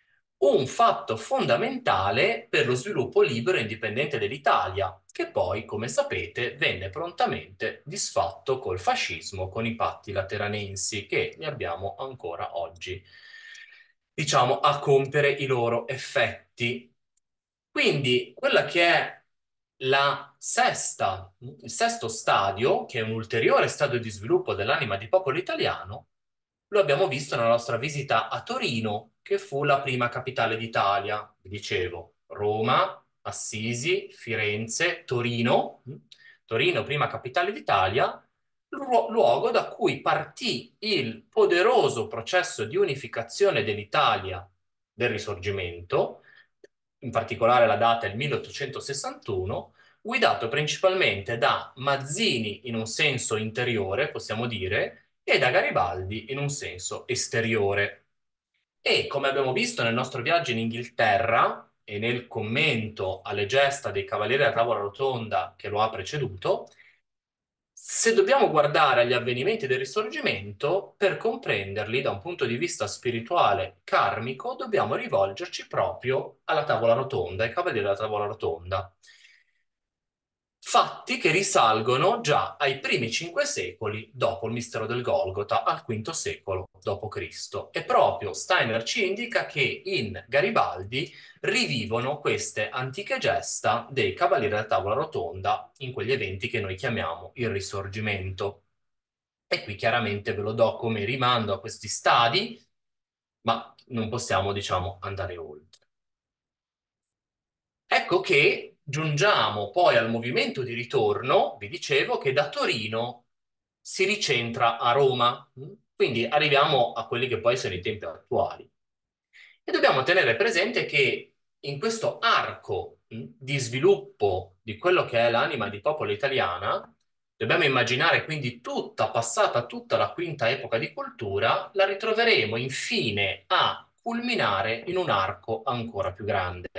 Un fatto fondamentale per lo sviluppo libero e indipendente dell'Italia, che poi, come sapete, venne prontamente disfatto col fascismo con i patti lateranensi, che ne abbiamo ancora oggi, diciamo, a compiere i loro effetti. Quindi, quella che è la sesta, il sesto stadio, che è un ulteriore stadio di sviluppo dell'anima di popolo italiano, lo abbiamo visto nella nostra visita a Torino, che fu la prima capitale d'Italia. Vi dicevo, Roma, Assisi, Firenze, Torino. Torino, prima capitale d'Italia, lu- luogo da cui partì il poderoso processo di unificazione dell'Italia del Risorgimento, in particolare la data è il milleottocentosessantuno, guidato principalmente da Mazzini in un senso interiore, possiamo dire, e da Garibaldi in un senso esteriore. E come abbiamo visto nel nostro viaggio in Inghilterra e nel commento alle gesta dei Cavalieri della Tavola Rotonda che lo ha preceduto, se dobbiamo guardare agli avvenimenti del Risorgimento, per comprenderli da un punto di vista spirituale karmico, dobbiamo rivolgerci proprio alla Tavola Rotonda, ai Cavalieri della Tavola Rotonda. Fatti che risalgono già ai primi cinque secoli dopo il mistero del Golgota, al quinto secolo dopo Cristo. E proprio Steiner ci indica che in Garibaldi rivivono queste antiche gesta dei Cavalieri della Tavola Rotonda in quegli eventi che noi chiamiamo il Risorgimento. E qui chiaramente ve lo do come rimando a questi stadi, ma non possiamo, diciamo, andare oltre. Ecco che giungiamo poi al movimento di ritorno, vi dicevo, che da Torino si ricentra a Roma. Quindi arriviamo a quelli che poi sono i tempi attuali. E dobbiamo tenere presente che in questo arco mh, di sviluppo di quello che è l'anima di popolo italiana, dobbiamo immaginare quindi tutta, passata tutta la quinta epoca di cultura, la ritroveremo infine a culminare in un arco ancora più grande.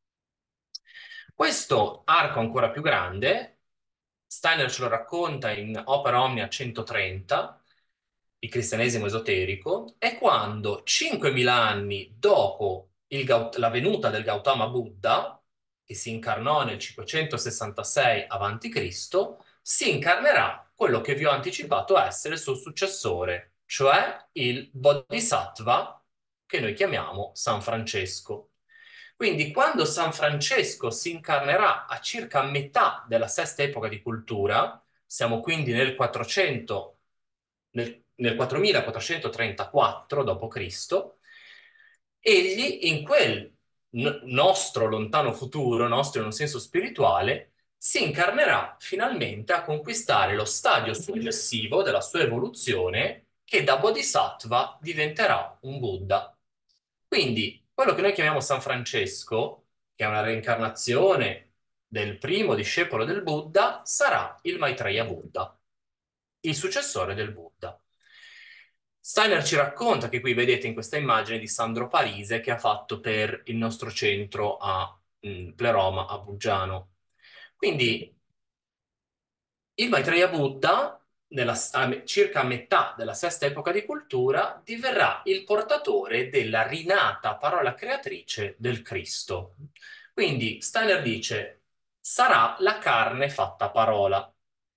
Questo arco ancora più grande, Steiner ce lo racconta in Opera Omnia centotrenta, il cristianesimo esoterico, è quando cinquemila anni dopo il Gaut- la venuta del Gautama Buddha, che si incarnò nel cinquecentosessantasei avanti Cristo, si incarnerà quello che vi ho anticipato essere il suo successore, cioè il Bodhisattva che noi chiamiamo San Francesco. Quindi quando San Francesco si incarnerà a circa metà della sesta epoca di cultura, siamo quindi nel quattrocento, nel, nel quattromilaquattrocentotrentaquattro dopo Cristo, egli in quel n- nostro lontano futuro, nostro in un senso spirituale, si incarnerà finalmente a conquistare lo stadio successivo della sua evoluzione, che da Bodhisattva diventerà un Buddha. Quindi, quello che noi chiamiamo San Francesco, che è una reincarnazione del primo discepolo del Buddha, sarà il Maitreya Buddha, il successore del Buddha. Steiner ci racconta che qui vedete in questa immagine di Sandro Parise che ha fatto per il nostro centro a mh, Pleroma, a Buggiano. Quindi il Maitreya Buddha, nella, a circa a metà della sesta epoca di cultura, diverrà il portatore della rinata parola creatrice del Cristo. Quindi Steiner dice, sarà la carne fatta parola.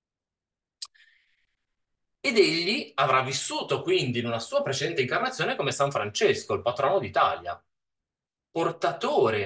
Ed egli avrà vissuto quindi in una sua precedente incarnazione come San Francesco, il patrono d'Italia, portatore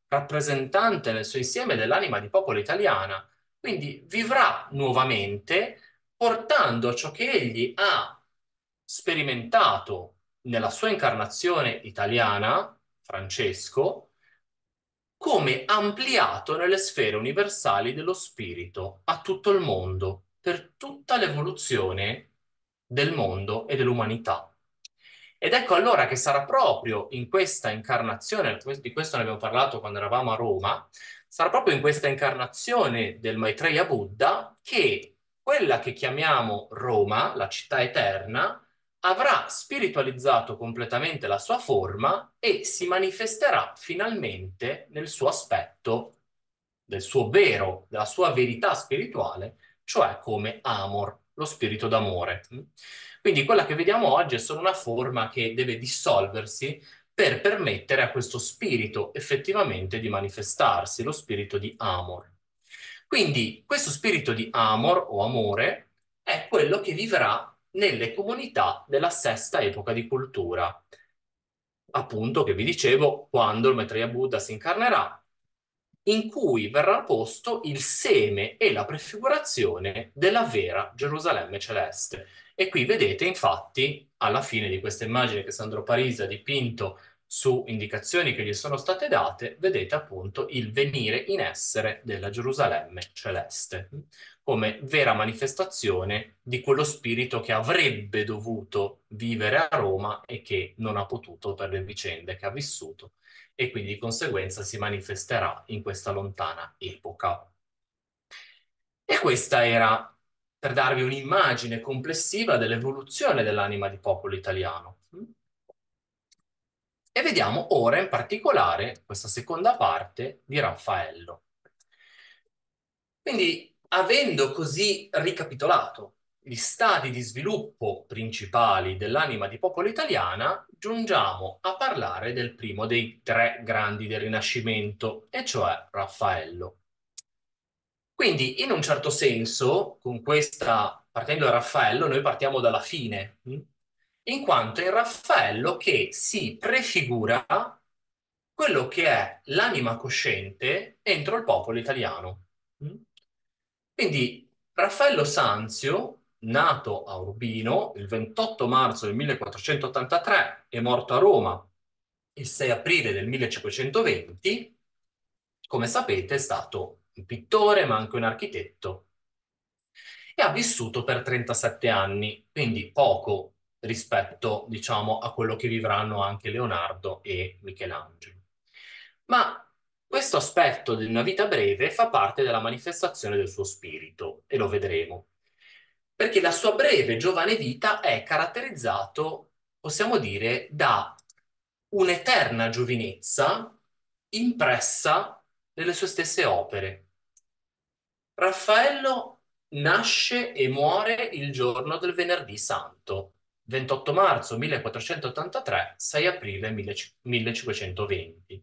rappresentante nel suo insieme dell'anima di popolo italiana, quindi vivrà nuovamente portando ciò che egli ha sperimentato nella sua incarnazione italiana, Francesco, come ampliato nelle sfere universali dello spirito a tutto il mondo, per tutta l'evoluzione del mondo e dell'umanità. Ed ecco allora che sarà proprio in questa incarnazione, di questo ne abbiamo parlato quando eravamo a Roma, sarà proprio in questa incarnazione del Maitreya Buddha che quella che chiamiamo Roma, la città eterna, avrà spiritualizzato completamente la sua forma e si manifesterà finalmente nel suo aspetto, del suo vero, della sua verità spirituale, cioè come Amor, lo spirito d'amore. Quindi quella che vediamo oggi è solo una forma che deve dissolversi per permettere a questo spirito effettivamente di manifestarsi, lo spirito di Amor. Quindi questo spirito di Amor o amore è quello che vivrà nelle comunità della sesta epoca di cultura, appunto che vi dicevo quando il Maitreya Buddha si incarnerà, in cui verrà posto il seme e la prefigurazione della vera Gerusalemme celeste. E qui vedete infatti, alla fine di questa immagine che Sandro Parisi ha dipinto su indicazioni che gli sono state date, vedete appunto il venire in essere della Gerusalemme celeste, come vera manifestazione di quello spirito che avrebbe dovuto vivere a Roma e che non ha potuto per le vicende che ha vissuto e quindi di conseguenza si manifesterà in questa lontana epoca. E questa era per darvi un'immagine complessiva dell'evoluzione dell'anima di popolo italiano. E vediamo ora in particolare questa seconda parte di Raffaello. Quindi, avendo così ricapitolato gli stadi di sviluppo principali dell'anima di popolo italiana, giungiamo a parlare del primo dei tre grandi del Rinascimento, e cioè Raffaello. Quindi, in un certo senso, con questa, partendo da Raffaello, noi partiamo dalla fine, mh? In quanto è Raffaello che si prefigura quello che è l'anima cosciente entro il popolo italiano. mh? Quindi Raffaello Sanzio, nato a Urbino il ventotto marzo del millequattrocentottantatré e morto a Roma il sei aprile del millecinquecentoventi, come sapete è stato un pittore ma anche un architetto e ha vissuto per trentasette anni, quindi poco rispetto, diciamo, a quello che vivranno anche Leonardo e Michelangelo. Ma questo aspetto di una vita breve fa parte della manifestazione del suo spirito, e lo vedremo. Perché la sua breve giovane vita è caratterizzato, possiamo dire, da un'eterna giovinezza impressa nelle sue stesse opere. Raffaello nasce e muore il giorno del Venerdì Santo, ventotto marzo millequattrocentottantatré, sei aprile millecinquecentoventi,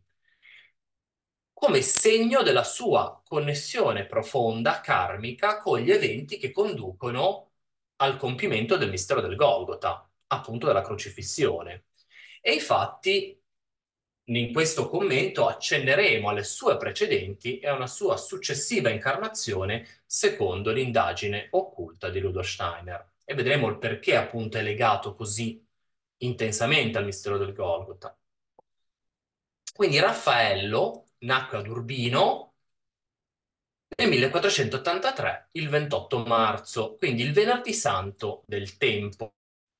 come segno della sua connessione profonda, karmica, con gli eventi che conducono al compimento del mistero del Golgota, appunto della crocifissione. E infatti in questo commento accenneremo alle sue precedenti e a una sua successiva incarnazione secondo l'indagine occulta di Rudolf Steiner. E vedremo il perché appunto è legato così intensamente al mistero del Golgota. Quindi Raffaello nacque ad Urbino nel millequattrocentottantatré, il ventotto marzo, quindi il venerdì santo del tempo.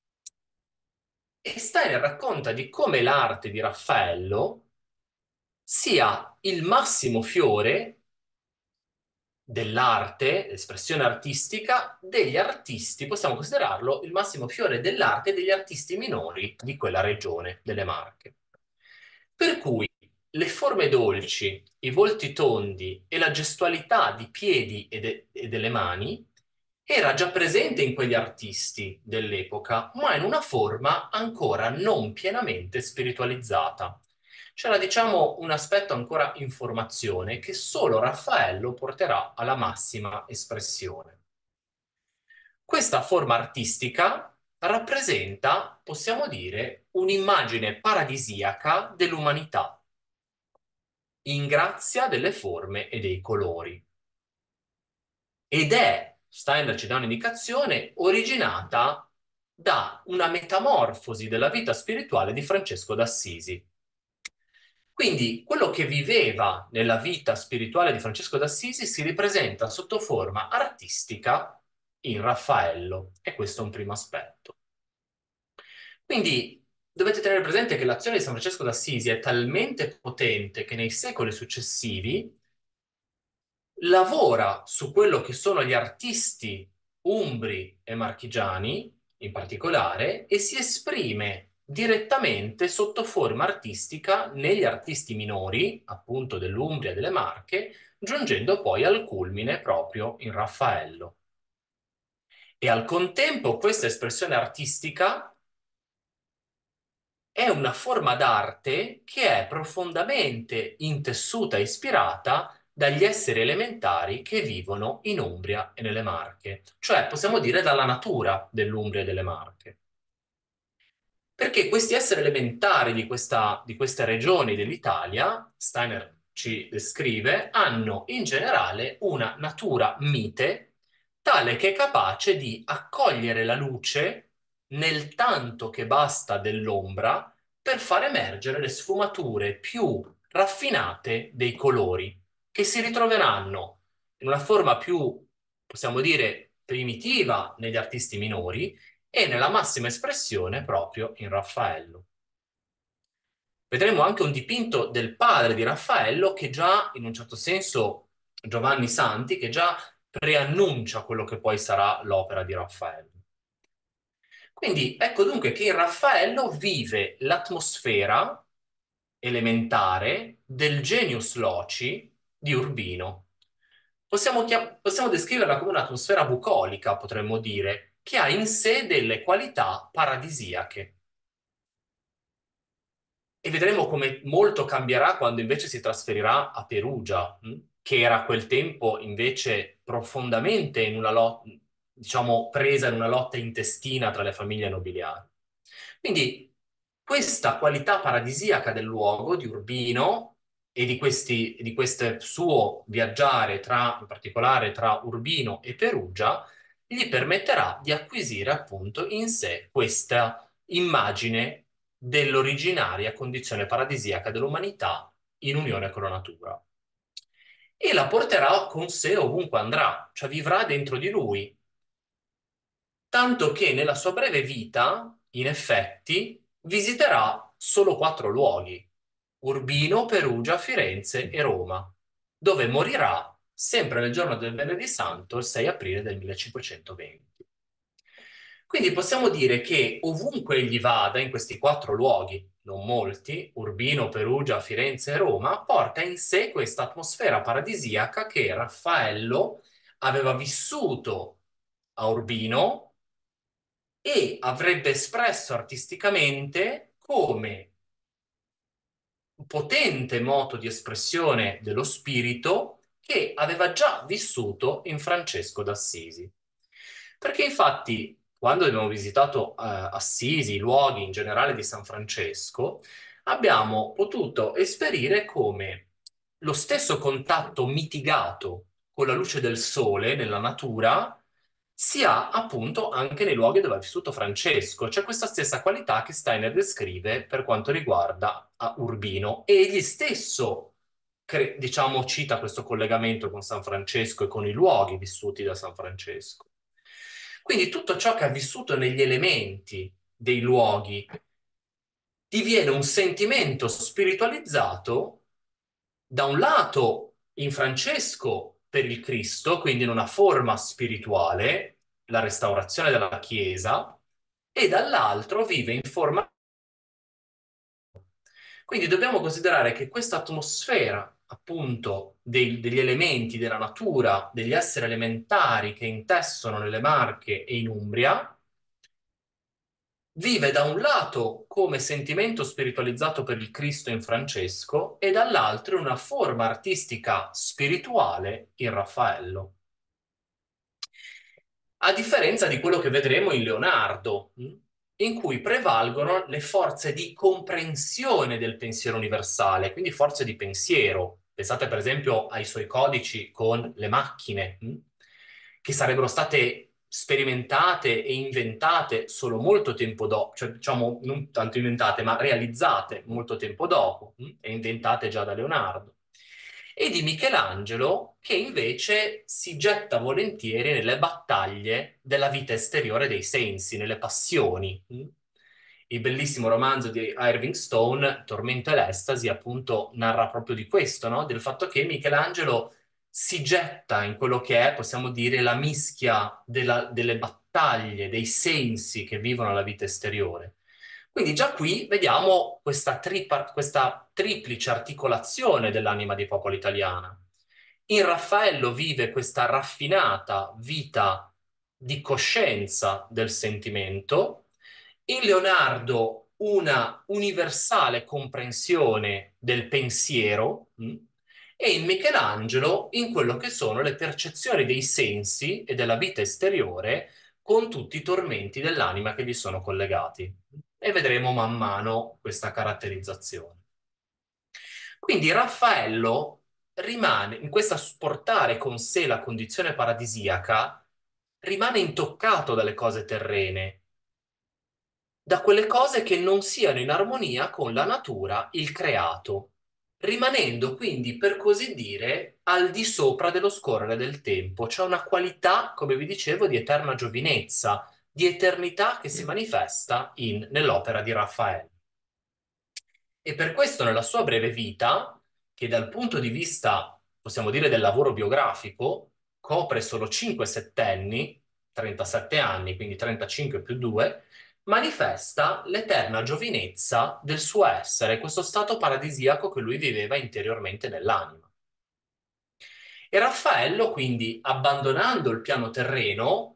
E Steiner racconta di come l'arte di Raffaello sia il massimo fiore dell'arte, espressione artistica, degli artisti, possiamo considerarlo il massimo fiore dell'arte degli artisti minori di quella regione, delle Marche. Per cui le forme dolci, i volti tondi e la gestualità di piedi e, de- e delle mani era già presente in quegli artisti dell'epoca, ma in una forma ancora non pienamente spiritualizzata. C'era, diciamo, un aspetto ancora in formazione che solo Raffaello porterà alla massima espressione. Questa forma artistica rappresenta, possiamo dire, un'immagine paradisiaca dell'umanità. in grazia delle forme e dei colori. Ed è, Steiner ci dà un'indicazione, originata da una metamorfosi della vita spirituale di Francesco d'Assisi. Quindi quello che viveva nella vita spirituale di Francesco d'Assisi si ripresenta sotto forma artistica in Raffaello, e questo è un primo aspetto. Quindi dovete tenere presente che l'azione di San Francesco d'Assisi è talmente potente che nei secoli successivi lavora su quello che sono gli artisti umbri e marchigiani, in particolare, e si esprime direttamente sotto forma artistica negli artisti minori, appunto dell'Umbria e delle Marche, giungendo poi al culmine proprio in Raffaello. E al contempo questa espressione artistica è una forma d'arte che è profondamente intessuta e ispirata dagli esseri elementari che vivono in Umbria e nelle Marche, cioè possiamo dire dalla natura dell'Umbria e delle Marche. Perché questi esseri elementari di questa- di queste regioni dell'Italia, Steiner ci descrive, hanno in generale una natura mite tale che è capace di accogliere la luce nel tanto che basta dell'ombra per far emergere le sfumature più raffinate dei colori, che si ritroveranno in una forma più, possiamo dire, primitiva negli artisti minori e nella massima espressione proprio in Raffaello. Vedremo anche un dipinto del padre di Raffaello che già, in un certo senso, Giovanni Santi, che già preannuncia quello che poi sarà l'opera di Raffaello. Quindi ecco dunque che in Raffaello vive l'atmosfera elementare del genius loci di Urbino. Possiamo, chiam- possiamo descriverla come un'atmosfera bucolica, potremmo dire, che ha in sé delle qualità paradisiache. E vedremo come molto cambierà quando invece si trasferirà a Perugia, mh? Che era a quel tempo invece profondamente in una lotta, diciamo, presa in una lotta intestina tra le famiglie nobiliari. Quindi questa qualità paradisiaca del luogo di Urbino e di questi, di questo suo viaggiare tra, in particolare tra Urbino e Perugia, gli permetterà di acquisire appunto in sé questa immagine dell'originaria condizione paradisiaca dell'umanità in unione con la natura. E la porterà con sé ovunque andrà, cioè vivrà dentro di lui, tanto che nella sua breve vita, in effetti, visiterà solo quattro luoghi: Urbino, Perugia, Firenze e Roma, dove morirà sempre nel giorno del Venerdì Santo, il sei aprile del millecinquecentoventi. Quindi possiamo dire che ovunque egli vada in questi quattro luoghi, non molti, Urbino, Perugia, Firenze e Roma, porta in sé questa atmosfera paradisiaca che Raffaello aveva vissuto a Urbino e avrebbe espresso artisticamente come un potente moto di espressione dello spirito che aveva già vissuto in Francesco d'Assisi. Perché infatti, quando abbiamo visitato eh, Assisi, i luoghi in generale di San Francesco, abbiamo potuto esperire come lo stesso contatto mitigato con la luce del sole nella natura si ha appunto anche nei luoghi dove ha vissuto Francesco. C'è questa stessa qualità che Steiner descrive per quanto riguarda a Urbino e egli stesso, cre- diciamo, cita questo collegamento con San Francesco e con i luoghi vissuti da San Francesco. Quindi tutto ciò che ha vissuto negli elementi dei luoghi diviene un sentimento spiritualizzato da un lato in Francesco per il Cristo, quindi in una forma spirituale, la restaurazione della Chiesa, e dall'altro vive in forma. Quindi dobbiamo considerare che questa atmosfera, appunto, dei- degli elementi della natura, degli esseri elementari che intessono nelle Marche e in Umbria, vive da un lato come sentimento spiritualizzato per il Cristo in Francesco e dall'altro in una forma artistica spirituale in Raffaello. A differenza di quello che vedremo in Leonardo. mh? in cui prevalgono le forze di comprensione del pensiero universale, quindi forze di pensiero. Pensate per esempio ai suoi codici con le macchine, mh? Che sarebbero state sperimentate e inventate solo molto tempo dopo, cioè diciamo non tanto inventate, ma realizzate molto tempo dopo, mh? E inventate già da Leonardo. E di Michelangelo, che invece si getta volentieri nelle battaglie della vita esteriore dei sensi, nelle passioni. mh? Il bellissimo romanzo di Irving Stone, Tormento e l'estasi, appunto narra proprio di questo, no? Del fatto che Michelangelo si getta in quello che è, possiamo dire, la mischia della- delle battaglie, dei sensi che vivono la vita esteriore. Quindi già qui vediamo questa, tripa- questa triplice articolazione dell'anima di popolo italiana. In Raffaello vive questa raffinata vita di coscienza del sentimento, in Leonardo una universale comprensione del pensiero, mh? E in Michelangelo in quello che sono le percezioni dei sensi e della vita esteriore con tutti i tormenti dell'anima che gli sono collegati. E vedremo man mano questa caratterizzazione. Quindi Raffaello rimane, in questa portare con sé la condizione paradisiaca, rimane intoccato dalle cose terrene, da quelle cose che non siano in armonia con la natura, il creato, rimanendo quindi, per così dire, al di sopra dello scorrere del tempo. C'è una qualità, come vi dicevo, di eterna giovinezza, di eternità che si manifesta in- nell'opera di Raffaello. E per questo nella sua breve vita, che dal punto di vista, possiamo dire, del lavoro biografico, copre solo cinque settenni, trentasette anni, quindi trentacinque più due, manifesta l'eterna giovinezza del suo essere, questo stato paradisiaco che lui viveva interiormente nell'anima. E Raffaello, quindi, abbandonando il piano terreno,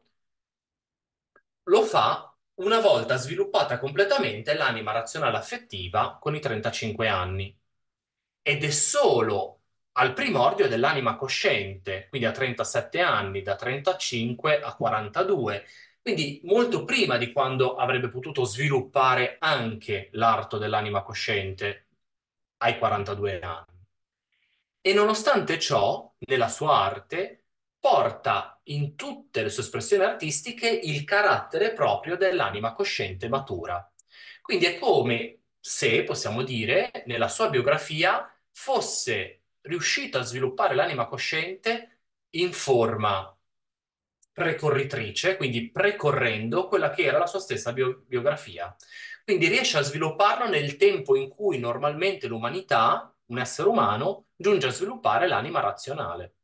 lo fa una volta sviluppata completamente l'anima razionale affettiva con i trentacinque anni. Ed è solo al primordio dell'anima cosciente, quindi a trentasette anni, da trentacinque a quarantadue, quindi molto prima di quando avrebbe potuto sviluppare anche l'arto dell'anima cosciente ai quarantadue anni. E nonostante ciò, nella sua arte, porta in tutte le sue espressioni artistiche il carattere proprio dell'anima cosciente matura. Quindi è come se, possiamo dire, nella sua biografia fosse riuscito a sviluppare l'anima cosciente in forma precorritrice, quindi precorrendo quella che era la sua stessa bio- biografia. Quindi riesce a svilupparlo nel tempo in cui normalmente l'umanità, un essere umano, giunge a sviluppare l'anima razionale.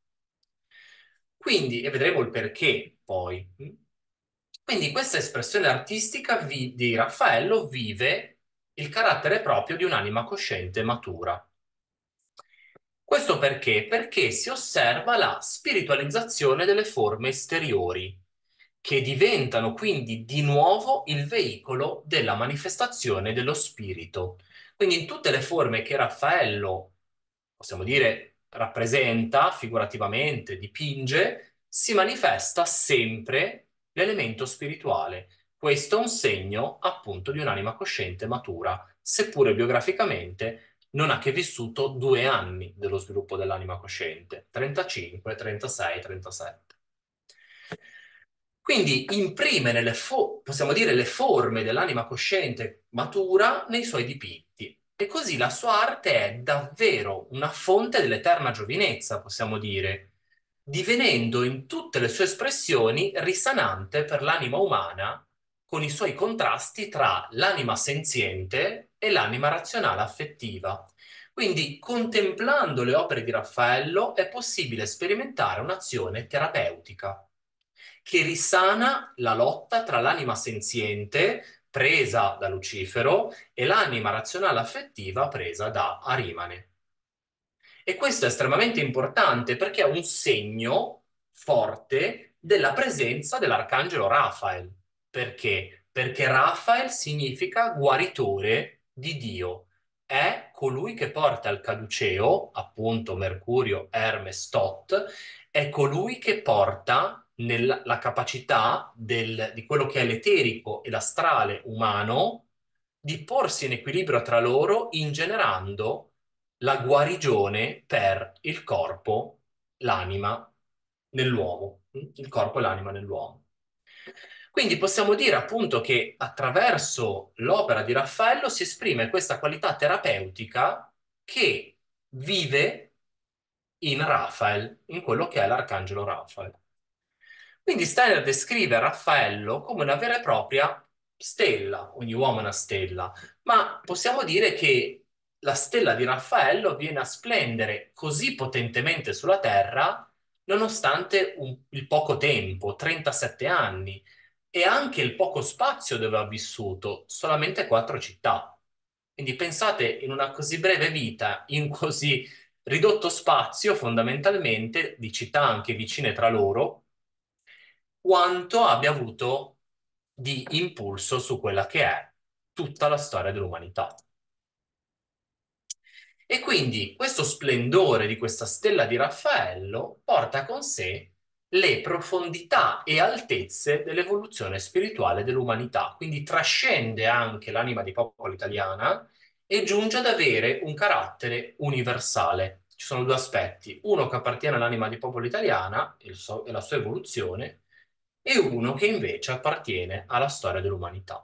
Quindi, e vedremo il perché poi. Quindi questa espressione artistica vi- di Raffaello vive il carattere proprio di un'anima cosciente matura. Questo perché? Perché si osserva la spiritualizzazione delle forme esteriori, che diventano quindi di nuovo il veicolo della manifestazione dello spirito. Quindi in tutte le forme che Raffaello, possiamo dire, rappresenta figurativamente, dipinge, si manifesta sempre l'elemento spirituale. Questo è un segno appunto di un'anima cosciente matura, seppure biograficamente non ha che vissuto due anni dello sviluppo dell'anima cosciente, trentacinque, trentasei, trentasette. Quindi imprime nelle fo- possiamo dire le forme dell'anima cosciente matura nei suoi dipinti. E così la sua arte è davvero una fonte dell'eterna giovinezza, possiamo dire, divenendo in tutte le sue espressioni risanante per l'anima umana, con i suoi contrasti tra l'anima senziente e l'anima razionale affettiva. Quindi, contemplando le opere di Raffaello, è possibile sperimentare un'azione terapeutica che risana la lotta tra l'anima senziente, presa da Lucifero, e l'anima razionale affettiva presa da Arimane. E questo è estremamente importante perché è un segno forte della presenza dell'arcangelo Raphael. Perché? Perché Raphael significa guaritore di Dio. È colui che porta il caduceo, appunto Mercurio, Hermes, Tot, è colui che porta nella capacità del- di quello che è l'eterico e l'astrale umano di porsi in equilibrio tra loro, ingenerando la guarigione per il corpo, l'anima nell'uomo, il corpo e l'anima nell'uomo. Quindi possiamo dire appunto che attraverso l'opera di Raffaello si esprime questa qualità terapeutica che vive in Raphael, in quello che è l'arcangelo Raphael. Quindi Steiner descrive Raffaello come una vera e propria stella, ogni uomo è una stella, ma possiamo dire che la stella di Raffaello viene a splendere così potentemente sulla Terra nonostante un- il poco tempo, trentasette anni, e anche il poco spazio dove ha vissuto, solamente quattro città. Quindi pensate, in una così breve vita, in così ridotto spazio, fondamentalmente, di città anche vicine tra loro, quanto abbia avuto di impulso su quella che è tutta la storia dell'umanità. E quindi questo splendore di questa stella di Raffaello porta con sé le profondità e altezze dell'evoluzione spirituale dell'umanità, quindi trascende anche l'anima di popolo italiana e giunge ad avere un carattere universale. Ci sono due aspetti, uno che appartiene all'anima di popolo italiana e il suo- e la sua evoluzione, e uno che invece appartiene alla storia dell'umanità.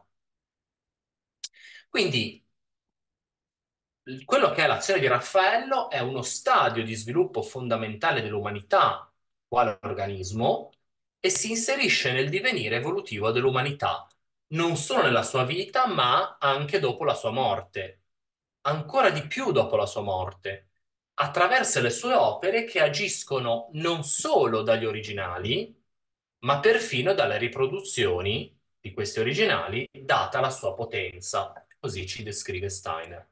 Quindi quello che è l'azione di Raffaello è uno stadio di sviluppo fondamentale dell'umanità quale organismo e si inserisce nel divenire evolutivo dell'umanità, non solo nella sua vita, ma anche dopo la sua morte, ancora di più dopo la sua morte, attraverso le sue opere che agiscono non solo dagli originali, ma perfino dalle riproduzioni di questi originali, data la sua potenza. Così ci descrive Steiner.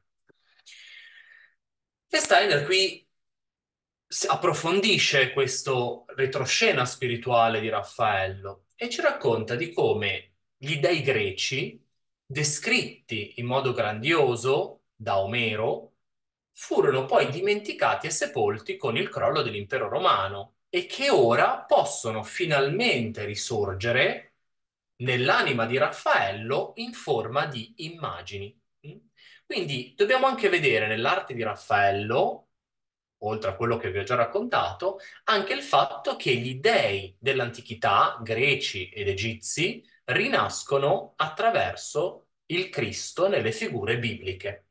E Steiner qui s- approfondisce questo retroscena spirituale di Raffaello e ci racconta di come gli dei greci, descritti in modo grandioso da Omero, furono poi dimenticati e sepolti con il crollo dell'impero romano e che ora possono finalmente risorgere nell'anima di Raffaello in forma di immagini. Mm? Quindi dobbiamo anche vedere nell'arte di Raffaello, oltre a quello che vi ho già raccontato, anche il fatto che gli dei dell'antichità, greci ed egizi, rinascono attraverso il Cristo nelle figure bibliche.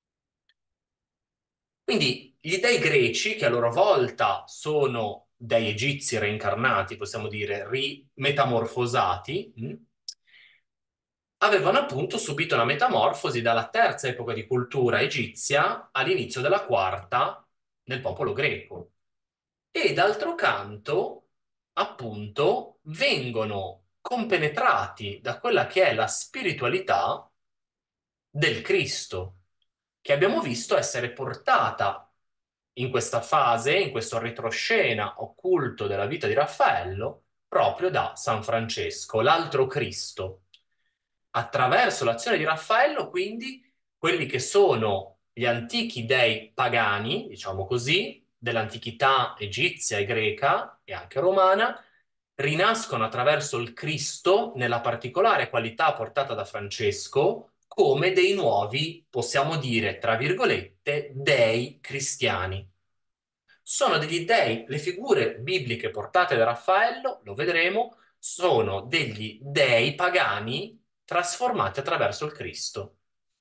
Quindi gli dei greci, che a loro volta sono dei egizi reincarnati, possiamo dire, rimetamorfosati, mh, avevano appunto subito una metamorfosi dalla terza epoca di cultura egizia all'inizio della quarta nel popolo greco. E d'altro canto, appunto, vengono compenetrati da quella che è la spiritualità del Cristo, che abbiamo visto essere portata in questa fase, in questo retroscena occulto della vita di Raffaello, proprio da San Francesco, l'altro Cristo. Attraverso l'azione di Raffaello, quindi, quelli che sono gli antichi dei pagani, diciamo così, dell'antichità egizia e greca e anche romana, rinascono attraverso il Cristo nella particolare qualità portata da Francesco come dei nuovi, possiamo dire, tra virgolette, dei cristiani. Sono degli dei, le figure bibliche portate da Raffaello, lo vedremo, sono degli dei pagani trasformati attraverso il Cristo.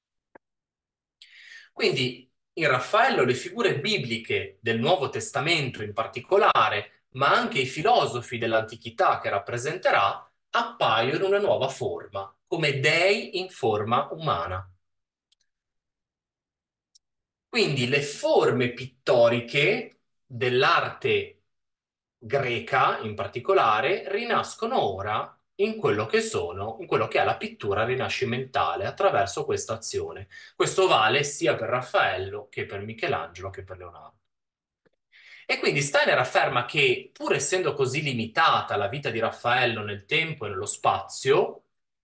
Quindi in Raffaello le figure bibliche del Nuovo Testamento in particolare, ma anche i filosofi dell'antichità che rappresenterà, appaiono in una nuova forma, come dei in forma umana. Quindi le forme pittoriche dell'arte greca, in particolare, rinascono ora in quello che sono, in quello che è la pittura rinascimentale attraverso questa azione. Questo vale sia per Raffaello che per Michelangelo che per Leonardo. E quindi Steiner afferma che, pur essendo così limitata la vita di Raffaello nel tempo e nello spazio,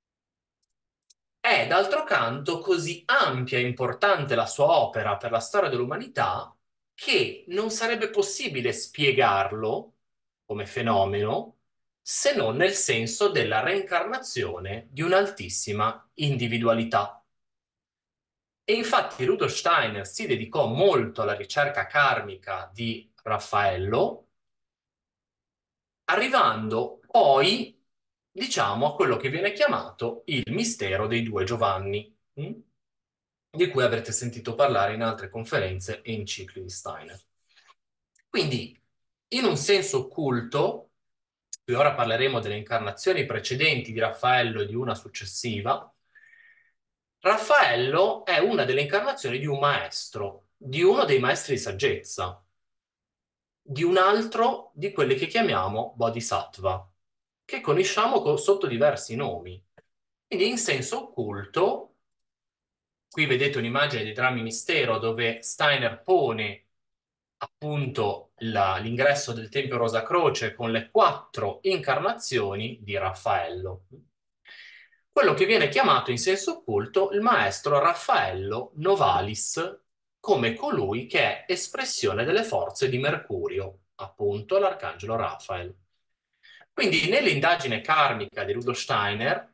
è d'altro canto così ampia e importante la sua opera per la storia dell'umanità che non sarebbe possibile spiegarlo come fenomeno se non nel senso della reincarnazione di un'altissima individualità. E infatti Rudolf Steiner si dedicò molto alla ricerca karmica di Raffaello, arrivando poi, diciamo, a quello che viene chiamato il mistero dei due Giovanni, mh? Di cui avrete sentito parlare in altre conferenze e in cicli di Steiner. Quindi, in un senso occulto, qui ora parleremo delle incarnazioni precedenti di Raffaello e di una successiva, Raffaello è una delle incarnazioni di un maestro, di uno dei maestri di saggezza, di un altro di quelli che chiamiamo Bodhisattva, che conosciamo co- sotto diversi nomi. Quindi in senso occulto, qui vedete un'immagine di Drammi Mistero dove Steiner pone appunto la- l'ingresso del Tempio Rosa Croce con le quattro incarnazioni di Raffaello. Quello che viene chiamato in senso occulto il maestro Raffaello Novalis, come colui che è espressione delle forze di Mercurio, appunto l'arcangelo Raphael. Quindi nell'indagine karmica di Rudolf Steiner,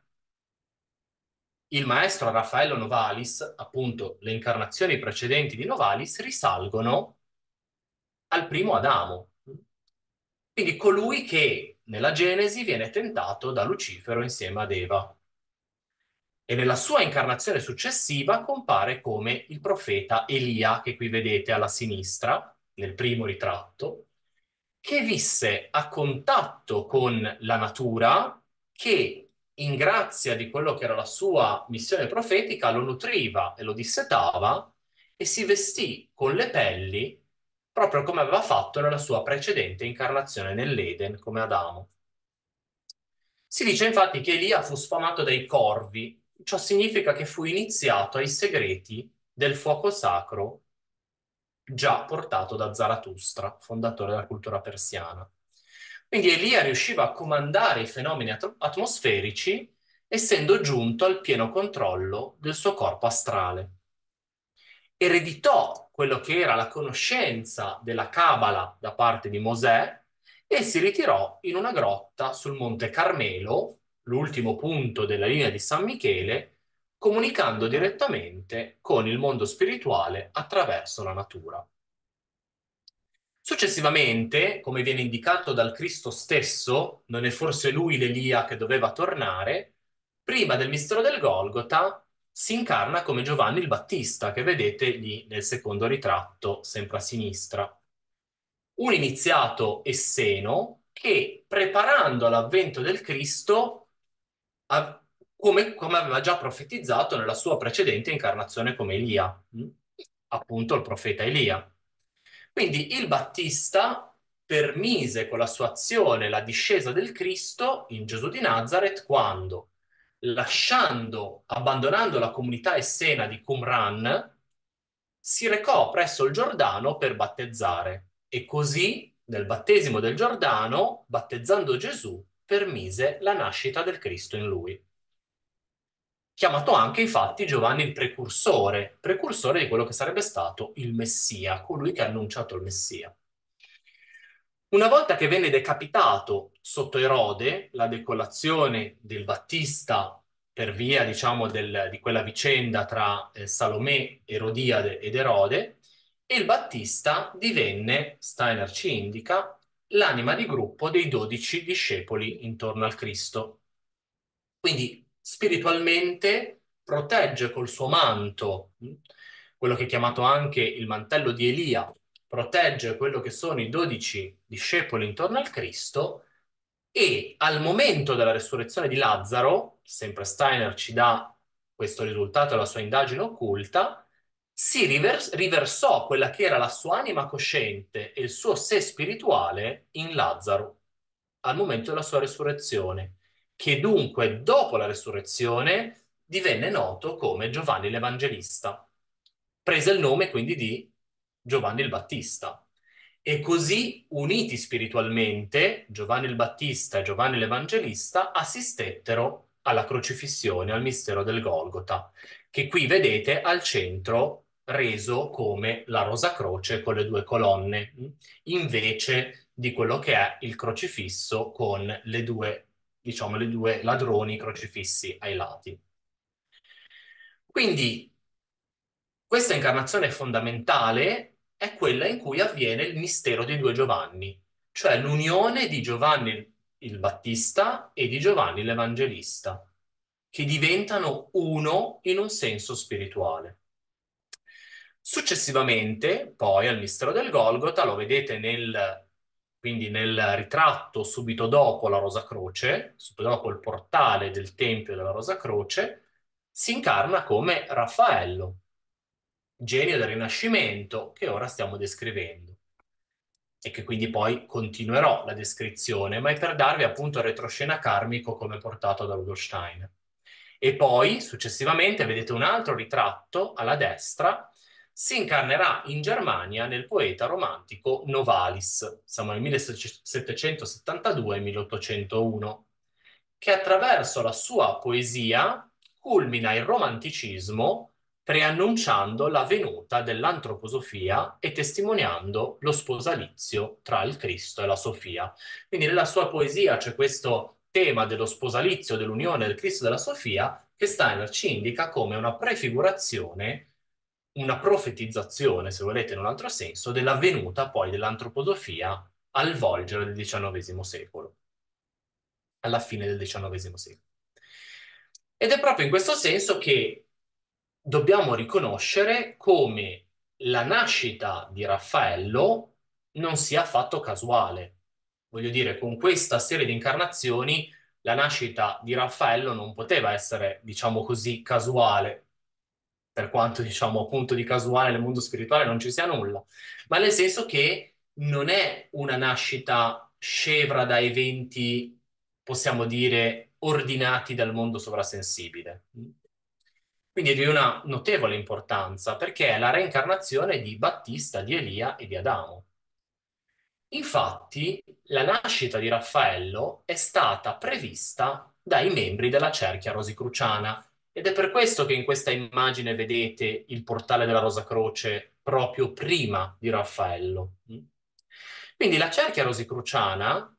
il maestro Raffaello Novalis, appunto le incarnazioni precedenti di Novalis, risalgono al primo Adamo. Quindi colui che nella Genesi viene tentato da Lucifero insieme ad Eva. E nella sua incarnazione successiva compare come il profeta Elia, che qui vedete alla sinistra, nel primo ritratto, che visse a contatto con la natura, che in grazia di quello che era la sua missione profetica lo nutriva e lo dissetava e si vestì con le pelli proprio come aveva fatto nella sua precedente incarnazione nell'Eden come Adamo. Si dice infatti che Elia fu sfamato dai corvi, ciò significa che fu iniziato ai segreti del fuoco sacro già portato da Zarathustra, fondatore della cultura persiana. Quindi Elia riusciva a comandare i fenomeni at- atmosferici essendo giunto al pieno controllo del suo corpo astrale. Ereditò quello che era la conoscenza della Cabala da parte di Mosè e si ritirò in una grotta sul Monte Carmelo, l'ultimo punto della linea di San Michele, comunicando direttamente con il mondo spirituale attraverso la natura. Successivamente, come viene indicato dal Cristo stesso, non è forse lui l'Elia che doveva tornare, prima del mistero del Golgota si incarna come Giovanni il Battista, che vedete lì nel secondo ritratto, sempre a sinistra. Un iniziato esseno che, preparando l'avvento del Cristo, av- come, come aveva già profetizzato nella sua precedente incarnazione come Elia, mh? Appunto il profeta Elia. Quindi il Battista permise con la sua azione la discesa del Cristo in Gesù di Nazareth quando, lasciando, abbandonando la comunità essena di Qumran, si recò presso il Giordano per battezzare e così, nel battesimo del Giordano, battezzando Gesù, permise la nascita del Cristo in lui. Chiamato anche infatti Giovanni il precursore, precursore di quello che sarebbe stato il Messia, colui che ha annunciato il Messia. Una volta che venne decapitato sotto Erode, la decollazione del Battista per via, diciamo, del- di quella vicenda tra eh, Salomè, Erodiade ed Erode, il Battista divenne, Steiner ci indica, l'anima di gruppo dei dodici discepoli intorno al Cristo. Quindi spiritualmente protegge col suo manto, mh, quello che è chiamato anche il mantello di Elia, protegge quello che sono i dodici discepoli intorno al Cristo e al momento della resurrezione di Lazzaro, sempre Steiner ci dà questo risultato della sua indagine occulta, si rivers- riversò quella che era la sua anima cosciente e il suo sé spirituale in Lazzaro al momento della sua resurrezione, che dunque dopo la resurrezione divenne noto come Giovanni l'Evangelista. Prese il nome quindi di Giovanni il Battista. E così, uniti spiritualmente, Giovanni il Battista e Giovanni l'Evangelista assistettero alla crocifissione, al mistero del Golgota, che qui vedete al centro reso come la Rosa Croce con le due colonne, invece di quello che è il crocifisso con le due, diciamo, le due ladroni crocifissi ai lati. Quindi questa incarnazione fondamentale è quella in cui avviene il mistero dei due Giovanni, cioè l'unione di Giovanni il Battista e di Giovanni l'Evangelista, che diventano uno in un senso spirituale. Successivamente, poi, al mistero del Golgota, lo vedete nel, quindi nel ritratto subito dopo la Rosa Croce, subito dopo il portale del Tempio della Rosa Croce, si incarna come Raffaello, genio del Rinascimento che ora stiamo descrivendo e che quindi poi continuerò la descrizione, ma è per darvi appunto il retroscena karmico come portato da Rudolf Steiner. E poi, successivamente, vedete un altro ritratto alla destra, si incarnerà in Germania nel poeta romantico Novalis, siamo nel millesettecentosettantadue-milleottocentouno, che attraverso la sua poesia culmina il romanticismo preannunciando la venuta dell'antroposofia e testimoniando lo sposalizio tra il Cristo e la Sofia. Quindi nella sua poesia c'è questo tema dello sposalizio, dell'unione del Cristo e della Sofia, che Steiner ci indica come una prefigurazione, una profetizzazione, se volete in un altro senso, della venuta poi dell'antroposofia al volgere del diciannovesimo secolo, alla fine del diciannovesimo secolo. Ed è proprio in questo senso che dobbiamo riconoscere come la nascita di Raffaello non sia affatto casuale. Voglio dire, con questa serie di incarnazioni, la nascita di Raffaello non poteva essere, diciamo così, casuale, per quanto, diciamo, appunto di casuale nel mondo spirituale non ci sia nulla, ma nel senso che non è una nascita scevra da eventi, possiamo dire, ordinati dal mondo sovrasensibile. Quindi è di una notevole importanza perché è la reincarnazione di Battista, di Elia e di Adamo. Infatti, la nascita di Raffaello è stata prevista dai membri della cerchia rosicruciana ed è per questo che in questa immagine vedete il portale della Rosa Croce proprio prima di Raffaello. Quindi la cerchia rosicruciana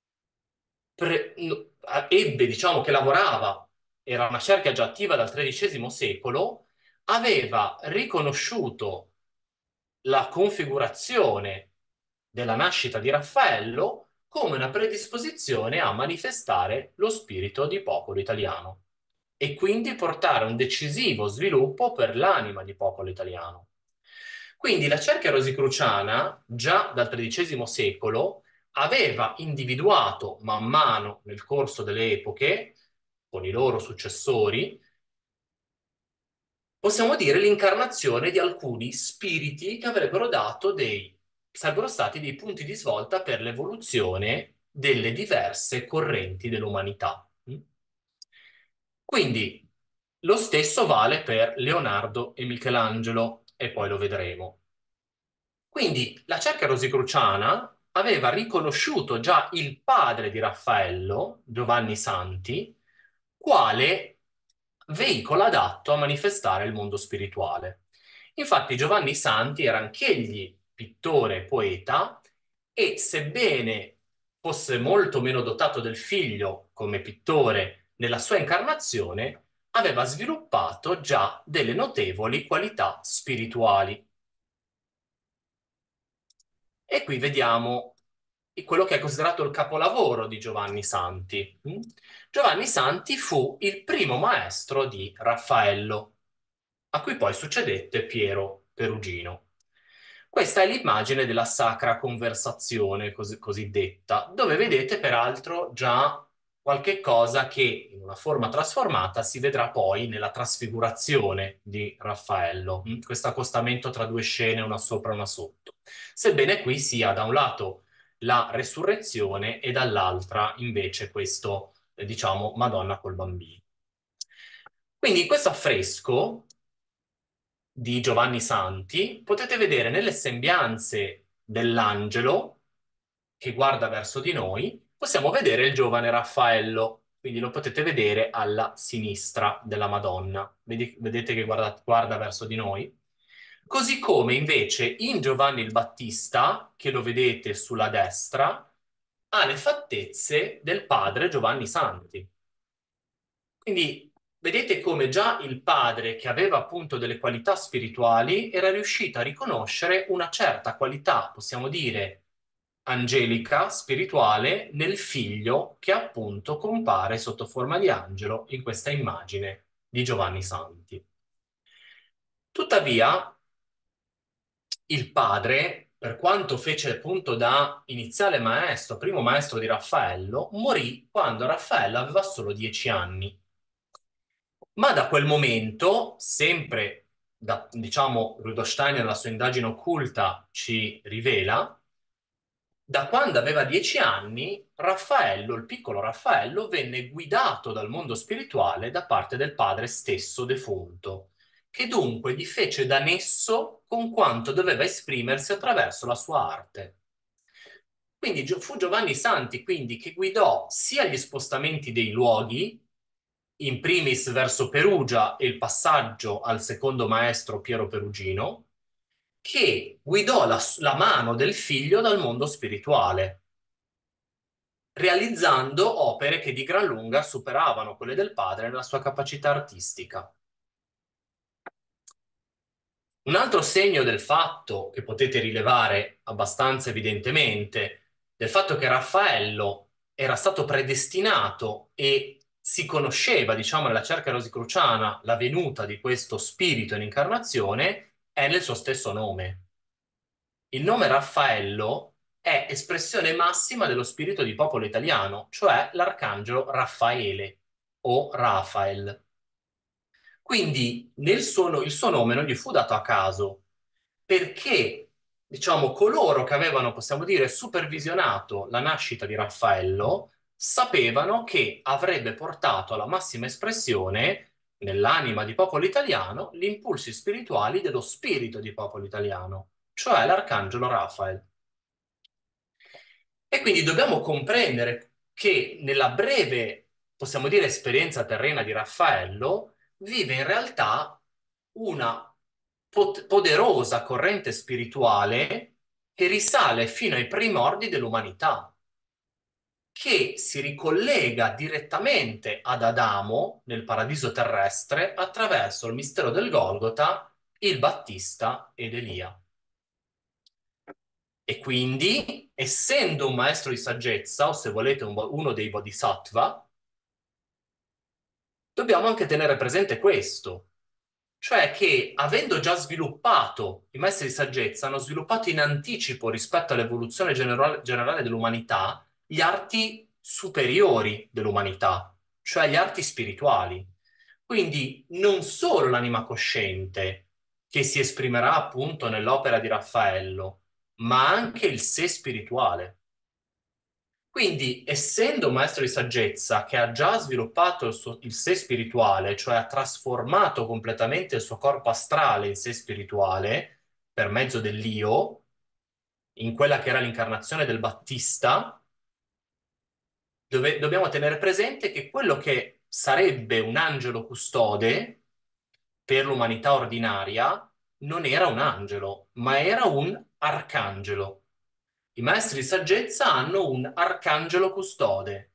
pre- no- a- ebbe, diciamo, che lavorava, era una cerchia già attiva dal tredicesimo secolo, aveva riconosciuto la configurazione della nascita di Raffaello come una predisposizione a manifestare lo spirito di popolo italiano e quindi portare un decisivo sviluppo per l'anima di popolo italiano. Quindi la cerchia rosicruciana, già dal tredicesimo secolo, aveva individuato man mano nel corso delle epoche, con i loro successori, possiamo dire l'incarnazione di alcuni spiriti che avrebbero dato dei, sarebbero stati dei punti di svolta per l'evoluzione delle diverse correnti dell'umanità. Quindi lo stesso vale per Leonardo e Michelangelo, e poi lo vedremo. Quindi la cerchia rosicruciana aveva riconosciuto già il padre di Raffaello, Giovanni Santi, quale veicolo adatto a manifestare il mondo spirituale. Infatti Giovanni Santi era anch'egli pittore e poeta e sebbene fosse molto meno dotato del figlio come pittore nella sua incarnazione, aveva sviluppato già delle notevoli qualità spirituali. E qui vediamo quello che è considerato il capolavoro di Giovanni Santi. Mm? Giovanni Santi fu il primo maestro di Raffaello, a cui poi succedette Piero Perugino. Questa è l'immagine della Sacra Conversazione cos- cosiddetta, dove vedete peraltro già qualche cosa che in una forma trasformata si vedrà poi nella trasfigurazione di Raffaello, mm? Questo accostamento tra due scene, una sopra e una sotto. Sebbene qui sia da un lato la resurrezione e dall'altra invece questo, eh, diciamo, Madonna col bambino. Quindi in questo affresco di Giovanni Santi potete vedere nelle sembianze dell'angelo che guarda verso di noi, possiamo vedere il giovane Raffaello, quindi lo potete vedere alla sinistra della Madonna. Vedi- vedete che guarda, guarda verso di noi? Così come invece in Giovanni il Battista, che lo vedete sulla destra, ha le fattezze del padre Giovanni Santi. Quindi vedete come già il padre, che aveva appunto delle qualità spirituali, era riuscito a riconoscere una certa qualità, possiamo dire, angelica, spirituale, nel figlio che appunto compare sotto forma di angelo in questa immagine di Giovanni Santi. Tuttavia, il padre, per quanto fece appunto da iniziale maestro, primo maestro di Raffaello, morì quando Raffaello aveva solo dieci anni. Ma da quel momento, sempre da, diciamo, Rudolf Steiner nella sua indagine occulta ci rivela, da quando aveva dieci anni, Raffaello, il piccolo Raffaello, venne guidato dal mondo spirituale da parte del padre stesso defunto, che dunque gli fece da nesso con quanto doveva esprimersi attraverso la sua arte. Quindi Gio- fu Giovanni Santi, quindi, che guidò sia gli spostamenti dei luoghi, in primis verso Perugia e il passaggio al secondo maestro Piero Perugino, che guidò la, la mano del figlio dal mondo spirituale, realizzando opere che di gran lunga superavano quelle del padre nella sua capacità artistica. Un altro segno del fatto, che potete rilevare abbastanza evidentemente, del fatto che Raffaello era stato predestinato e si conosceva, diciamo, nella cerca rosicruciana la venuta di questo spirito in incarnazione, è nel suo stesso nome. Il nome Raffaello è espressione massima dello spirito di popolo italiano, cioè l'arcangelo Raffaele o Rafael. Quindi nel suo- il suo nome non gli fu dato a caso, perché, diciamo, coloro che avevano, possiamo dire, supervisionato la nascita di Raffaello sapevano che avrebbe portato alla massima espressione nell'anima di popolo italiano gli impulsi spirituali dello spirito di popolo italiano, cioè l'arcangelo Rafael. E quindi dobbiamo comprendere che nella breve, possiamo dire, esperienza terrena di Raffaello, vive in realtà una pot- poderosa corrente spirituale che risale fino ai primordi dell'umanità, che si ricollega direttamente ad Adamo nel paradiso terrestre attraverso il mistero del Golgota, il Battista ed Elia. E quindi, essendo un maestro di saggezza, o se volete un bo- uno dei bodhisattva, dobbiamo anche tenere presente questo, cioè che avendo già sviluppato, i maestri di saggezza hanno sviluppato in anticipo rispetto all'evoluzione generale, generale dell'umanità gli arti superiori dell'umanità, cioè gli arti spirituali. Quindi non solo l'anima cosciente, che si esprimerà appunto nell'opera di Raffaello, ma anche il sé spirituale. Quindi, essendo un maestro di saggezza che ha già sviluppato il, suo, il sé spirituale, cioè ha trasformato completamente il suo corpo astrale in sé spirituale per mezzo dell'io, in quella che era l'incarnazione del Battista, dove dobbiamo tenere presente che quello che sarebbe un angelo custode per l'umanità ordinaria non era un angelo, ma era un arcangelo. I maestri di saggezza hanno un arcangelo custode.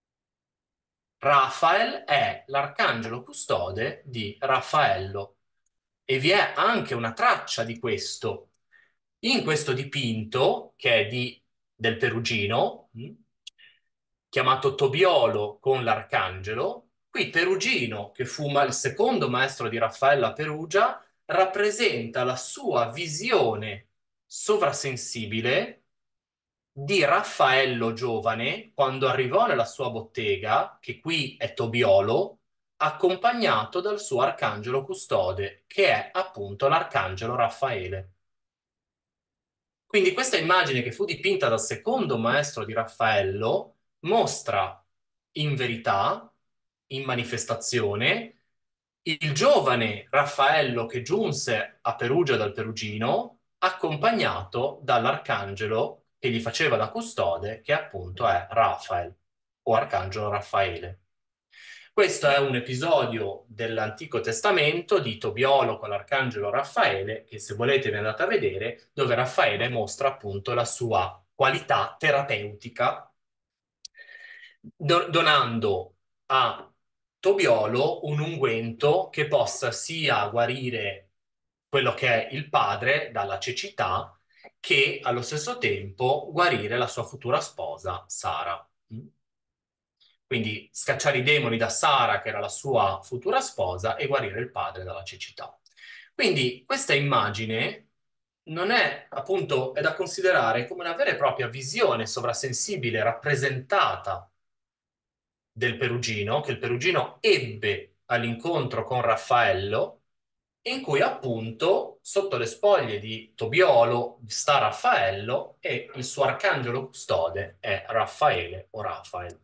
Rafael è l'arcangelo custode di Raffaello e vi è anche una traccia di questo in questo dipinto che è di, del Perugino, mh, chiamato Tobiolo con l'Arcangelo. Qui Perugino, che fu ma- il secondo maestro di Raffaello a Perugia, rappresenta la sua visione sovrasensibile di Raffaello giovane quando arrivò nella sua bottega, che qui è Tobiolo, accompagnato dal suo arcangelo custode, che è appunto l'arcangelo Raffaele. Quindi questa immagine che fu dipinta dal secondo maestro di Raffaello mostra in verità, in manifestazione, il giovane Raffaello che giunse a Perugia dal Perugino, accompagnato dall'arcangelo che gli faceva da custode, che appunto è Rafael o arcangelo Raffaele. Questo è un episodio dell'Antico Testamento di Tobiolo con l'Arcangelo Raffaele, che se volete vi andate a vedere, dove Raffaele mostra appunto la sua qualità terapeutica, do- donando a Tobiolo un unguento che possa sia guarire quello che è il padre dalla cecità, che allo stesso tempo guarire la sua futura sposa, Sara. Quindi scacciare i demoni da Sara, che era la sua futura sposa, e guarire il padre dalla cecità. Quindi questa immagine non è, appunto, è da considerare come una vera e propria visione sovrasensibile rappresentata del Perugino, che il Perugino ebbe all'incontro con Raffaello, in cui appunto sotto le spoglie di Tobiolo sta Raffaello e il suo arcangelo custode è Raffaele o Rafael.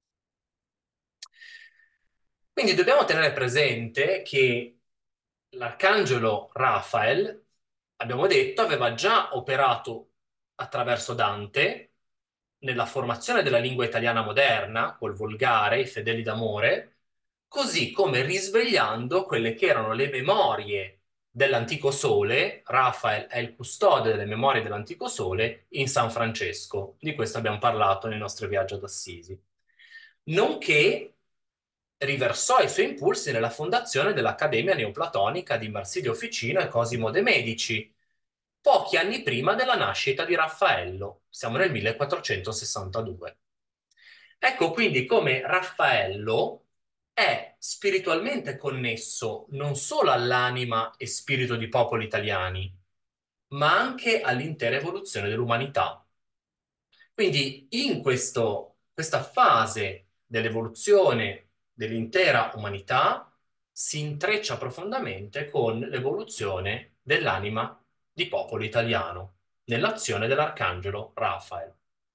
Quindi dobbiamo tenere presente che l'arcangelo Rafael, abbiamo detto, aveva già operato attraverso Dante nella formazione della lingua italiana moderna, col volgare, i fedeli d'amore, così come risvegliando quelle che erano le memorie dell'antico sole. Rafael è il custode delle memorie dell'antico sole in San Francesco. Di questo abbiamo parlato nel nostro viaggio ad Assisi. Nonché riversò i suoi impulsi nella fondazione dell'Accademia Neoplatonica di Marsilio Ficino e Cosimo de' Medici, pochi anni prima della nascita di Raffaello. Siamo nel millequattrocentosessantadue. Ecco quindi come Raffaello è spiritualmente connesso non solo all'anima e spirito di popoli italiani, ma anche all'intera evoluzione dell'umanità. Quindi in questo- questa fase dell'evoluzione dell'intera umanità si intreccia profondamente con l'evoluzione dell'anima di popolo italiano, nell'azione dell'arcangelo Rafael.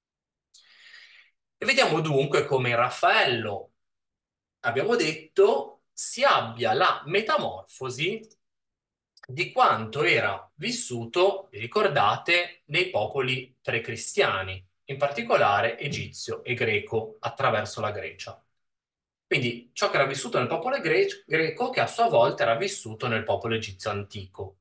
E vediamo dunque come Raffaello, abbiamo detto, si abbia la metamorfosi di quanto era vissuto, vi ricordate, nei popoli precristiani, in particolare egizio e greco, attraverso la Grecia. Quindi ciò che era vissuto nel popolo gre- greco, che a sua volta era vissuto nel popolo egizio antico.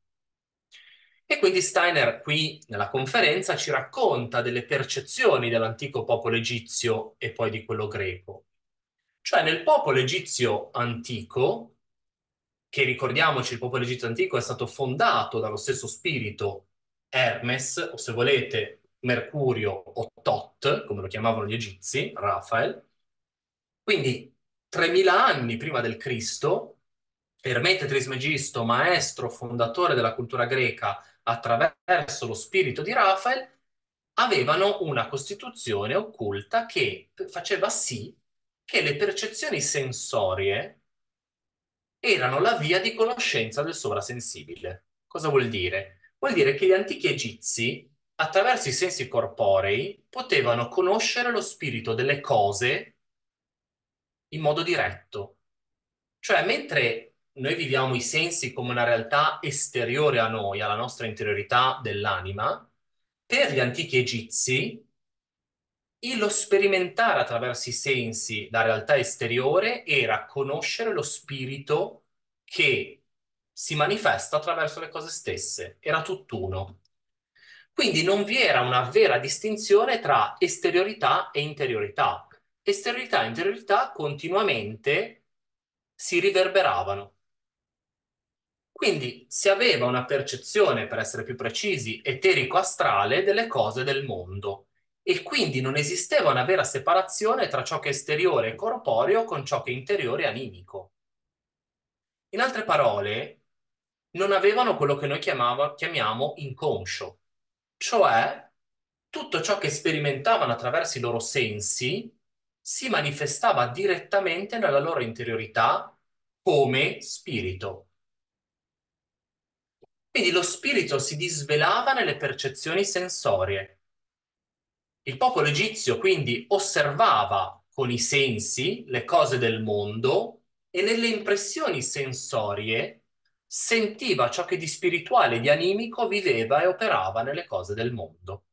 E quindi Steiner qui nella conferenza ci racconta delle percezioni dell'antico popolo egizio e poi di quello greco. Cioè nel popolo egizio antico, che ricordiamoci il popolo egizio antico è stato fondato dallo stesso spirito Hermes, o se volete Mercurio o Tot, come lo chiamavano gli egizi, Rafael. Quindi tremila anni prima del Cristo, Ermete Trismegisto, maestro fondatore della cultura greca attraverso lo spirito di Rafael, avevano una costituzione occulta che faceva sì che le percezioni sensorie erano la via di conoscenza del sovrasensibile. Cosa vuol dire? Vuol dire che gli antichi egizi, attraverso i sensi corporei, potevano conoscere lo spirito delle cose in modo diretto. Cioè, mentre noi viviamo i sensi come una realtà esteriore a noi, alla nostra interiorità dell'anima, per gli antichi egizi e lo sperimentare attraverso i sensi la realtà esteriore era conoscere lo spirito che si manifesta attraverso le cose stesse, era tutt'uno. Quindi non vi era una vera distinzione tra esteriorità e interiorità. Esteriorità e interiorità continuamente si riverberavano. Quindi si aveva una percezione, per essere più precisi, eterico-astrale delle cose del mondo e quindi non esisteva una vera separazione tra ciò che è esteriore e corporeo con ciò che è interiore e animico. In altre parole, non avevano quello che noi chiamava- chiamiamo inconscio, cioè tutto ciò che sperimentavano attraverso i loro sensi si manifestava direttamente nella loro interiorità come spirito. Quindi lo spirito si disvelava nelle percezioni sensorie. Il popolo egizio quindi osservava con i sensi le cose del mondo e nelle impressioni sensorie sentiva ciò che di spirituale e di animico viveva e operava nelle cose del mondo.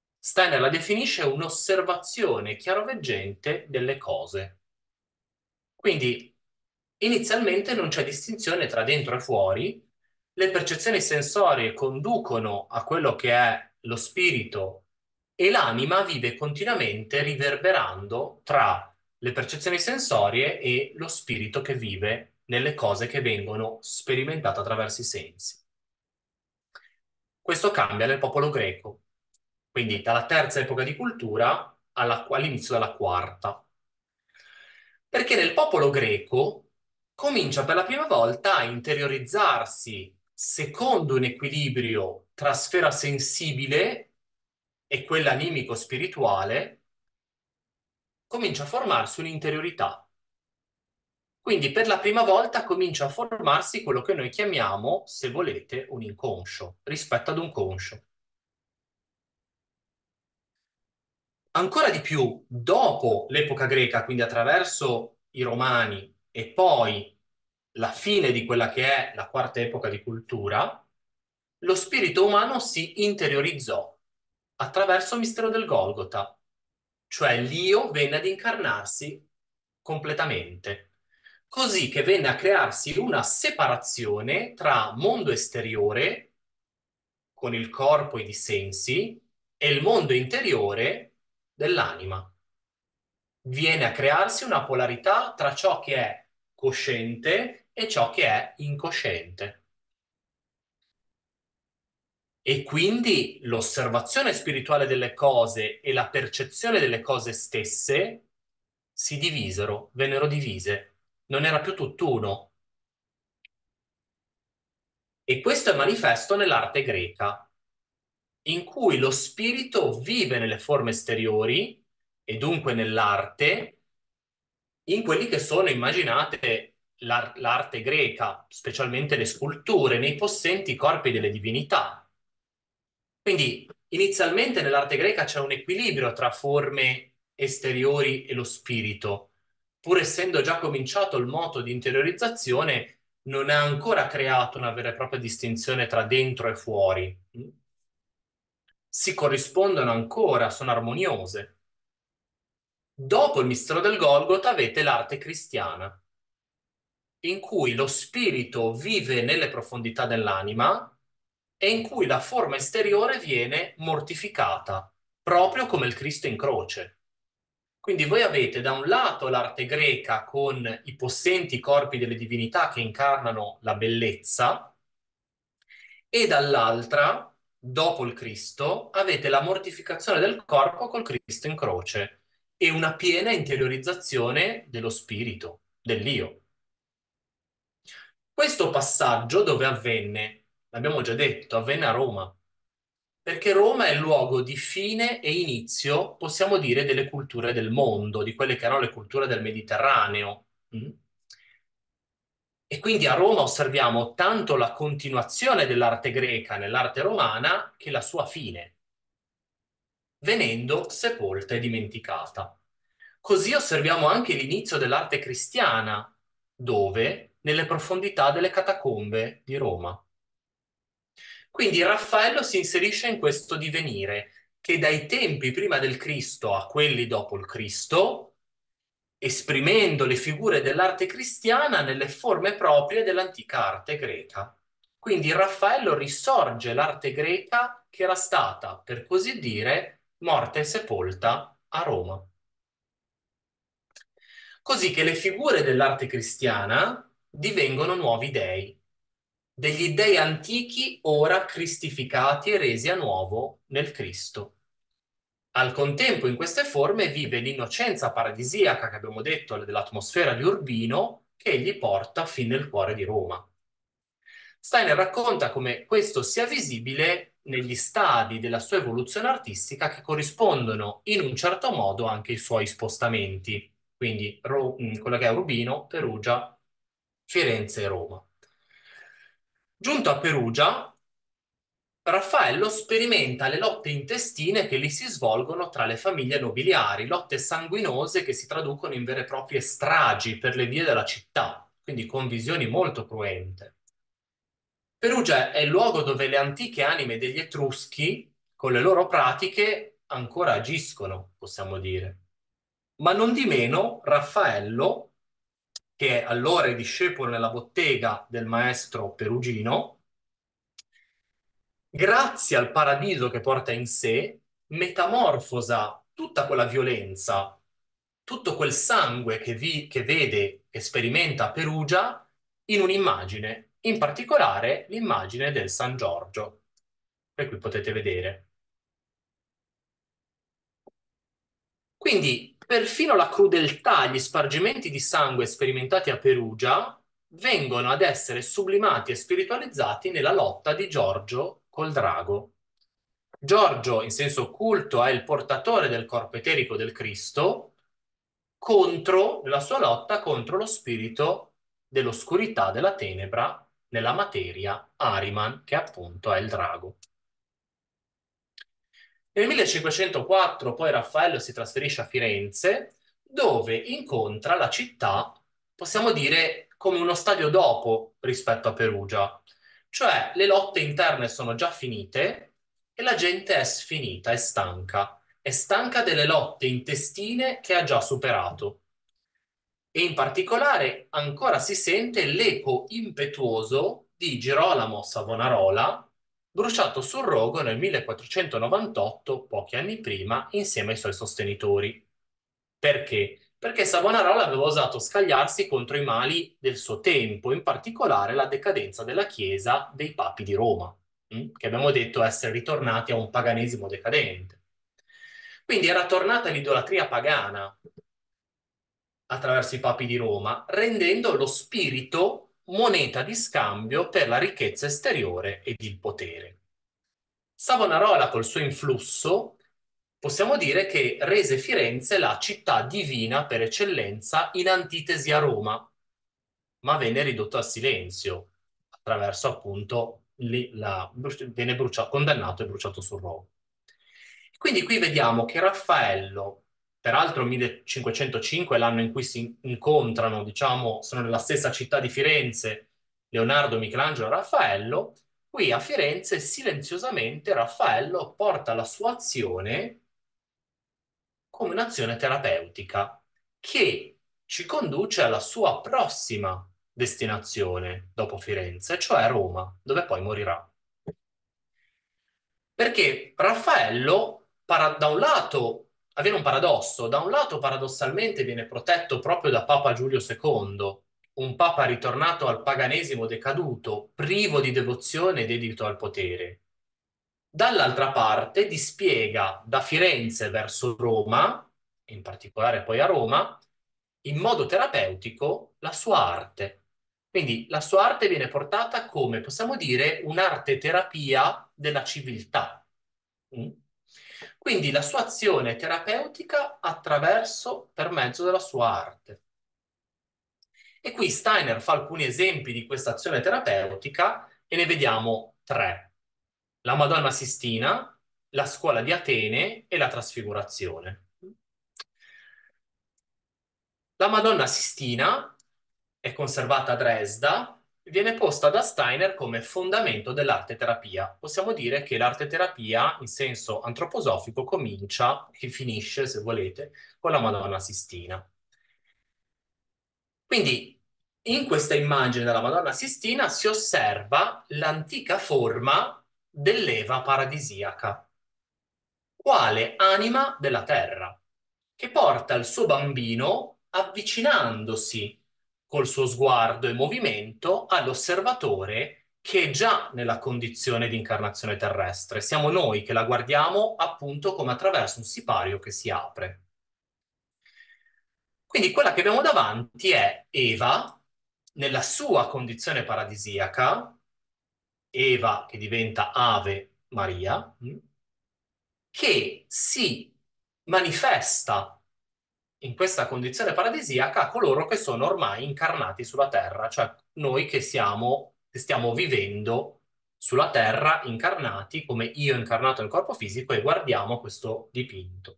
Steiner la definisce un'osservazione chiaroveggente delle cose. Quindi inizialmente non c'è distinzione tra dentro e fuori, le percezioni sensorie conducono a quello che è lo spirito e l'anima vive continuamente riverberando tra le percezioni sensorie e lo spirito che vive nelle cose che vengono sperimentate attraverso i sensi. Questo cambia nel popolo greco, quindi dalla terza epoca di cultura alla- all'inizio della quarta. Perché nel popolo greco comincia per la prima volta a interiorizzarsi secondo un equilibrio tra sfera sensibile e quella animico-spirituale, comincia a formarsi un'interiorità. Quindi per la prima volta comincia a formarsi quello che noi chiamiamo, se volete, un inconscio rispetto ad un conscio. Ancora di più, dopo l'epoca greca, quindi attraverso i Romani e poi la fine di quella che è la quarta epoca di cultura, lo spirito umano si interiorizzò attraverso il mistero del Golgota, cioè l'io venne ad incarnarsi completamente, così che venne a crearsi una separazione tra mondo esteriore, con il corpo ed i sensi, e il mondo interiore dell'anima. Viene a crearsi una polarità tra ciò che è cosciente e ciò che è incosciente. E quindi l'osservazione spirituale delle cose e la percezione delle cose stesse si divisero, vennero divise. Non era più tutt'uno. E questo è manifesto nell'arte greca, in cui lo spirito vive nelle forme esteriori e dunque nell'arte, in quelli che sono, immaginate, l'ar- l'arte greca, specialmente le sculture, nei possenti corpi delle divinità. Quindi inizialmente nell'arte greca c'è un equilibrio tra forme esteriori e lo spirito. Pur essendo già cominciato il moto di interiorizzazione, non ha ancora creato una vera e propria distinzione tra dentro e fuori. Si corrispondono ancora, sono armoniose. Dopo il mistero del Golgota avete l'arte cristiana, in cui lo spirito vive nelle profondità dell'anima e in cui la forma esteriore viene mortificata, proprio come il Cristo in croce. Quindi voi avete da un lato l'arte greca con i possenti corpi delle divinità che incarnano la bellezza e dall'altra, dopo il Cristo, avete la mortificazione del corpo col Cristo in croce e una piena interiorizzazione dello spirito, dell'io. Questo passaggio dove avvenne, l'abbiamo già detto, avvenne a Roma, perché Roma è il luogo di fine e inizio, possiamo dire, delle culture del mondo, di quelle che erano le culture del Mediterraneo. Mm? E quindi a Roma osserviamo tanto la continuazione dell'arte greca nell'arte romana che la sua fine, venendo sepolta e dimenticata. Così osserviamo anche l'inizio dell'arte cristiana, dove? Nelle profondità delle catacombe di Roma. Quindi Raffaello si inserisce in questo divenire che dai tempi prima del Cristo a quelli dopo il Cristo, esprimendo le figure dell'arte cristiana nelle forme proprie dell'antica arte greca. Quindi Raffaello risorge l'arte greca che era stata, per così dire, morta e sepolta a Roma. Così che le figure dell'arte cristiana divengono nuovi dei, degli dei antichi ora cristificati e resi a nuovo nel Cristo. Al contempo, in queste forme vive l'innocenza paradisiaca che abbiamo detto dell'atmosfera di Urbino che egli porta fin nel cuore di Roma. Steiner racconta come questo sia visibile negli stadi della sua evoluzione artistica che corrispondono in un certo modo anche ai suoi spostamenti, quindi Ro- mh, quello che è Urbino, Perugia, Firenze e Roma. Giunto a Perugia, Raffaello sperimenta le lotte intestine che lì si svolgono tra le famiglie nobiliari, lotte sanguinose che si traducono in vere e proprie stragi per le vie della città, quindi con visioni molto cruente. Perugia è il luogo dove le antiche anime degli Etruschi, con le loro pratiche, ancora agiscono, possiamo dire. Ma non di meno, Raffaello che è allora il discepolo nella bottega del maestro perugino, grazie al paradiso che porta in sé, metamorfosa tutta quella violenza, tutto quel sangue che, vi- che vede e sperimenta a Perugia in un'immagine, in particolare l'immagine del San Giorgio, che qui potete vedere. Quindi, perfino la crudeltà e gli spargimenti di sangue sperimentati a Perugia vengono ad essere sublimati e spiritualizzati nella lotta di Giorgio col drago. Giorgio, in senso occulto, è il portatore del corpo eterico del Cristo contro la sua lotta contro lo spirito dell'oscurità, della tenebra, nella materia, Ahriman, che appunto è il drago. Nel millecinquecentoquattro poi Raffaello si trasferisce a Firenze, dove incontra la città, possiamo dire, come uno stadio dopo rispetto a Perugia. Cioè, le lotte interne sono già finite e la gente è sfinita, è stanca. È stanca delle lotte intestine che ha già superato. E in particolare ancora si sente l'eco impetuoso di Girolamo Savonarola, bruciato sul rogo nel millequattrocentonovantotto, pochi anni prima, insieme ai suoi sostenitori. Perché? Perché Savonarola aveva osato scagliarsi contro i mali del suo tempo, in particolare la decadenza della Chiesa dei papi di Roma, hm? Che abbiamo detto essere ritornati a un paganesimo decadente. Quindi era tornata l'idolatria pagana attraverso i papi di Roma, rendendo lo spirito moneta di scambio per la ricchezza esteriore ed il potere. Savonarola, col suo influsso, possiamo dire che rese Firenze la città divina per eccellenza in antitesi a Roma, ma venne ridotto al silenzio attraverso appunto li- la, viene brucia- condannato e bruciato sul rogo. Quindi qui vediamo che Raffaello, peraltro millecinquecentocinque è l'anno in cui si incontrano, diciamo, sono nella stessa città di Firenze, Leonardo, Michelangelo e Raffaello, qui a Firenze silenziosamente Raffaello porta la sua azione come un'azione terapeutica che ci conduce alla sua prossima destinazione dopo Firenze, cioè Roma, dove poi morirà. Perché Raffaello, para- da un lato, avviene un paradosso, da un lato paradossalmente viene protetto proprio da Papa Giulio secondo, un papa ritornato al paganesimo decaduto, privo di devozione e dedito al potere. Dall'altra parte dispiega da Firenze verso Roma, in particolare poi a Roma, in modo terapeutico la sua arte. Quindi la sua arte viene portata come, possiamo dire, un'arte terapia della civiltà. Mm? Quindi la sua azione terapeutica attraverso, per mezzo della sua arte. E qui Steiner fa alcuni esempi di questa azione terapeutica e ne vediamo tre: la Madonna Sistina, la scuola di Atene e la trasfigurazione. La Madonna Sistina è conservata a Dresda, viene posta da Steiner come fondamento dell'arte terapia. Possiamo dire che l'arte terapia, in senso antroposofico, comincia e finisce, se volete, con la Madonna Sistina. Quindi in questa immagine della Madonna Sistina si osserva l'antica forma dell'Eva paradisiaca, quale anima della terra, che porta il suo bambino avvicinandosi col suo sguardo e movimento all'osservatore che è già nella condizione di incarnazione terrestre. Siamo noi che la guardiamo appunto come attraverso un sipario che si apre. Quindi quella che abbiamo davanti è Eva nella sua condizione paradisiaca, Eva che diventa Ave Maria, mh, che si manifesta in questa condizione paradisiaca a coloro che sono ormai incarnati sulla terra, cioè noi che siamo, che stiamo vivendo sulla terra incarnati come io incarnato nel corpo fisico e guardiamo questo dipinto.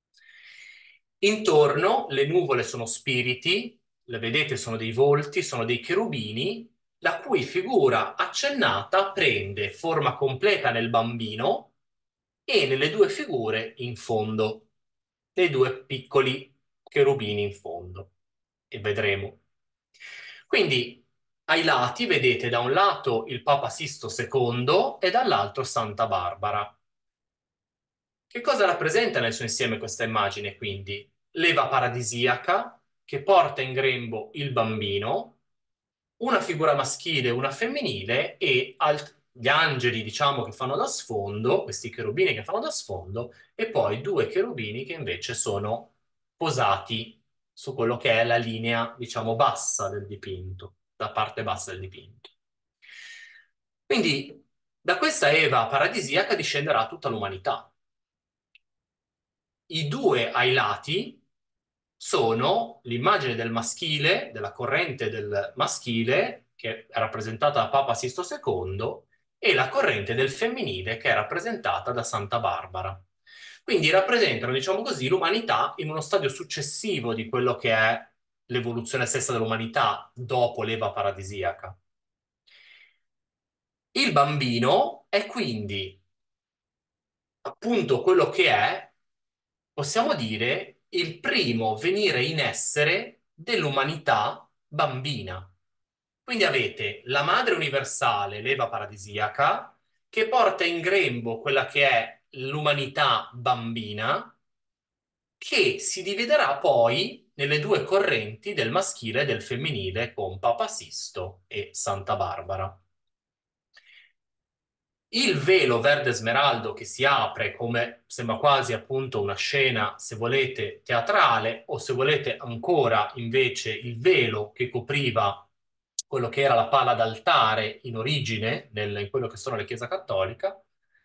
Intorno le nuvole sono spiriti, le vedete sono dei volti, sono dei cherubini, la cui figura accennata prende forma completa nel bambino e nelle due figure in fondo, nei due piccoli cherubini in fondo. E vedremo. Quindi ai lati vedete da un lato il Papa Sisto secondo e dall'altro Santa Barbara. Che cosa rappresenta nel suo insieme questa immagine, quindi? L'Eva paradisiaca che porta in grembo il bambino, una figura maschile e una femminile e alt- gli angeli, diciamo, che fanno da sfondo, questi cherubini che fanno da sfondo, e poi due cherubini che invece sono posati su quello che è la linea, diciamo, bassa del dipinto, la parte bassa del dipinto. Quindi da questa Eva paradisiaca discenderà tutta l'umanità. I due ai lati sono l'immagine del maschile, della corrente del maschile, che è rappresentata da Papa Sisto secondo, e la corrente del femminile, che è rappresentata da Santa Barbara. Quindi rappresentano, diciamo così, l'umanità in uno stadio successivo di quello che è l'evoluzione stessa dell'umanità dopo l'Eva paradisiaca. Il bambino è quindi appunto quello che è, possiamo dire, il primo venire in essere dell'umanità bambina. Quindi avete la madre universale, l'Eva paradisiaca, che porta in grembo quella che è l'umanità bambina, che si dividerà poi nelle due correnti del maschile e del femminile con Papa Sisto e Santa Barbara. Il velo verde smeraldo che si apre come sembra quasi appunto una scena, se volete, teatrale, o se volete ancora invece il velo che copriva quello che era la pala d'altare in origine, nel- in quello che sono le Chiesa Cattolica,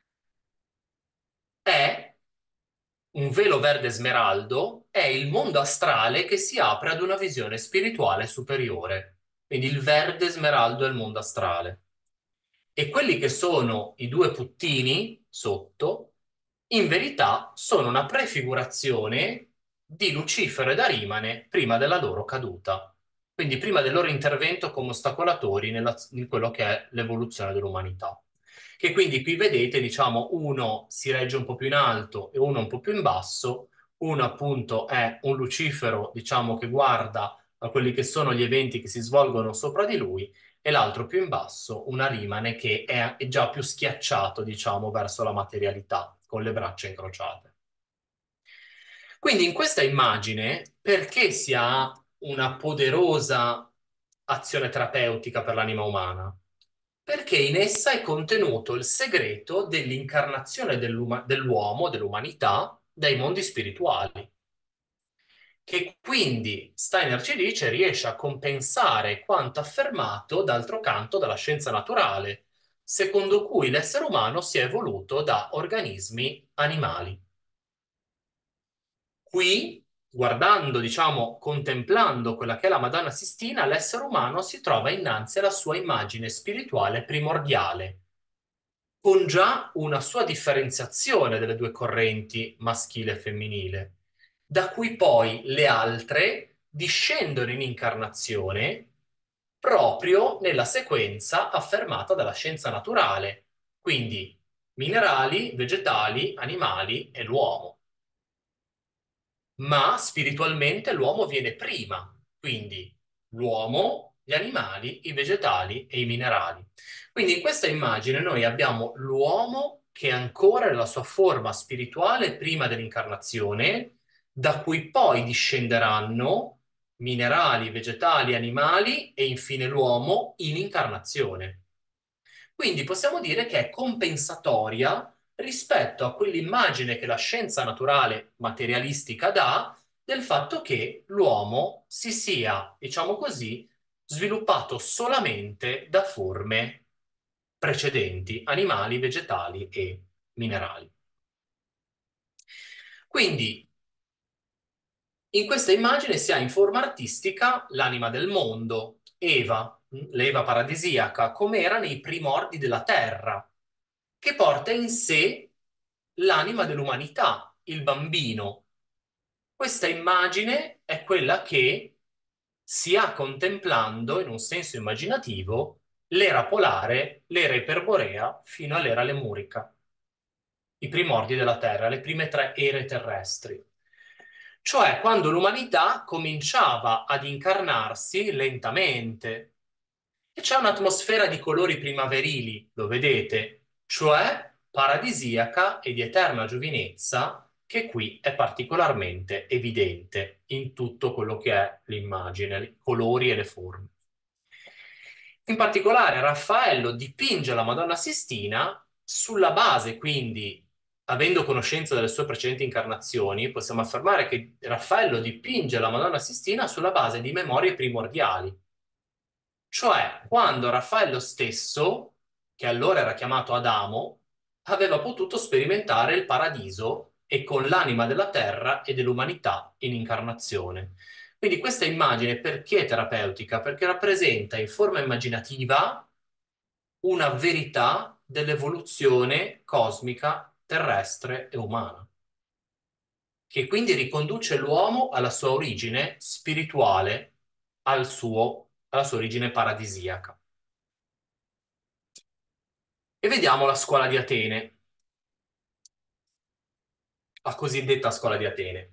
è un velo verde smeraldo, è il mondo astrale che si apre ad una visione spirituale superiore. Quindi il verde smeraldo è il mondo astrale. E quelli che sono i due puttini sotto, in verità sono una prefigurazione di Lucifero ed Arimane prima della loro caduta, quindi prima del loro intervento come ostacolatori nella- in quello che è l'evoluzione dell'umanità. Che quindi qui vedete, diciamo, uno si regge un po' più in alto e uno un po' più in basso, uno appunto è un Lucifero, diciamo, che guarda a quelli che sono gli eventi che si svolgono sopra di lui, e l'altro più in basso, una rimane che è, è già più schiacciato, diciamo, verso la materialità, con le braccia incrociate. Quindi in questa immagine, perché si ha una poderosa azione terapeutica per l'anima umana? Perché in essa è contenuto il segreto dell'incarnazione dell'uma- dell'uomo, dell'umanità, dai mondi spirituali, che quindi Steiner ci dice riesce a compensare quanto affermato d'altro canto dalla scienza naturale, secondo cui l'essere umano si è evoluto da organismi animali. Qui, guardando, diciamo, contemplando quella che è la Madonna Sistina, l'essere umano si trova innanzi alla sua immagine spirituale primordiale, con già una sua differenziazione delle due correnti maschile e femminile, da cui poi le altre discendono in incarnazione proprio nella sequenza affermata dalla scienza naturale, quindi minerali, vegetali, animali e l'uomo. Ma spiritualmente l'uomo viene prima, quindi l'uomo, gli animali, i vegetali e i minerali. Quindi in questa immagine noi abbiamo l'uomo che è ancora nella sua forma spirituale prima dell'incarnazione, da cui poi discenderanno minerali, vegetali, animali e infine l'uomo in incarnazione. Quindi possiamo dire che è compensatoria rispetto a quell'immagine che la scienza naturale materialistica dà del fatto che l'uomo si sia, diciamo così, sviluppato solamente da forme precedenti, animali, vegetali e minerali. Quindi in questa immagine si ha in forma artistica l'anima del mondo, Eva, l'Eva paradisiaca, come era nei primordi della terra, che porta in sé l'anima dell'umanità, il bambino. Questa immagine è quella che si ha contemplando, in un senso immaginativo, l'era polare, l'era iperborea, fino all'era lemurica, i primordi della Terra, le prime tre ere terrestri. cioè quando l'umanità cominciava ad incarnarsi lentamente. E c'è un'atmosfera di colori primaverili, lo vedete, cioè paradisiaca e di eterna giovinezza, che qui è particolarmente evidente in tutto quello che è l'immagine, i colori e le forme. In particolare, Raffaello dipinge la Madonna Sistina sulla base, quindi, avendo conoscenza delle sue precedenti incarnazioni, possiamo affermare che Raffaello dipinge la Madonna Sistina sulla base di memorie primordiali. Cioè, quando Raffaello stesso, che allora era chiamato Adamo, aveva potuto sperimentare il paradiso e con l'anima della terra e dell'umanità in incarnazione. Quindi questa immagine perché è terapeutica? Perché rappresenta in forma immaginativa una verità dell'evoluzione cosmica, terrestre e umana, che quindi riconduce l'uomo alla sua origine spirituale, al suo, alla sua origine paradisiaca. E vediamo la scuola di Atene, la cosiddetta scuola di Atene.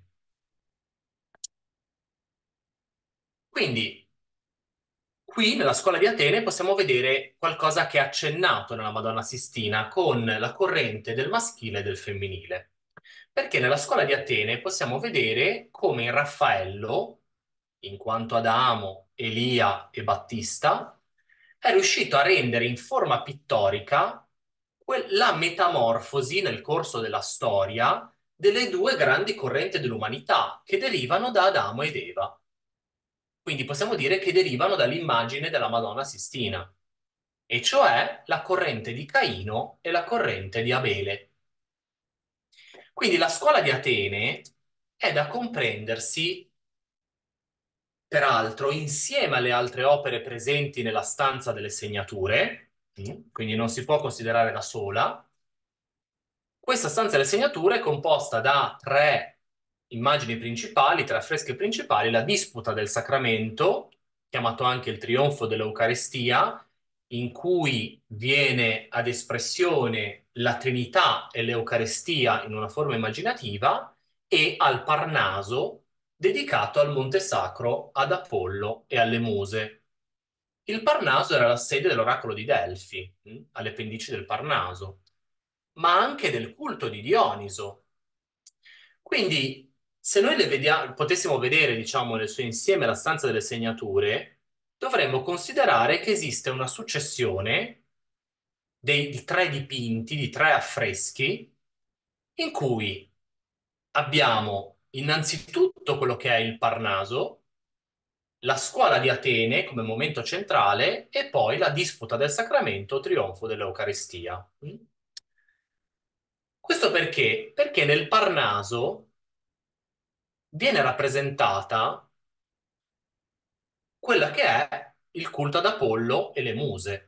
Quindi, qui nella scuola di Atene possiamo vedere qualcosa che è accennato nella Madonna Sistina con la corrente del maschile e del femminile. Perché nella scuola di Atene possiamo vedere come Raffaello, in quanto Adamo, Elia e Battista, è riuscito a rendere in forma pittorica que- la metamorfosi nel corso della storia delle due grandi correnti dell'umanità che derivano da Adamo ed Eva. Quindi possiamo dire che derivano dall'immagine della Madonna Sistina, e cioè la corrente di Caino e la corrente di Abele. Quindi la scuola di Atene è da comprendersi, peraltro, insieme alle altre opere presenti nella stanza delle segnature, mm, quindi non si può considerare da sola. Questa stanza delle segnature è composta da tre immagini principali, tre affreschi principali: la disputa del sacramento, chiamato anche il trionfo dell'Eucarestia, in cui viene ad espressione la Trinità e l'Eucarestia in una forma immaginativa, e al Parnaso, dedicato al Monte Sacro, ad Apollo e alle Muse. Il Parnaso era la sede dell'oracolo di Delfi, mh, alle pendici del Parnaso, ma anche del culto di Dioniso. Quindi, se noi le vediamo, potessimo vedere, diciamo, nel suo insieme la stanza delle segnature, dovremmo considerare che esiste una successione dei, di tre dipinti, di tre affreschi, in cui abbiamo innanzitutto quello che è il Parnaso, la scuola di Atene come momento centrale e poi la disputa del sacramento, trionfo dell'Eucaristia. Questo perché? Perché nel Parnaso viene rappresentata quella che è il culto ad Apollo e le muse.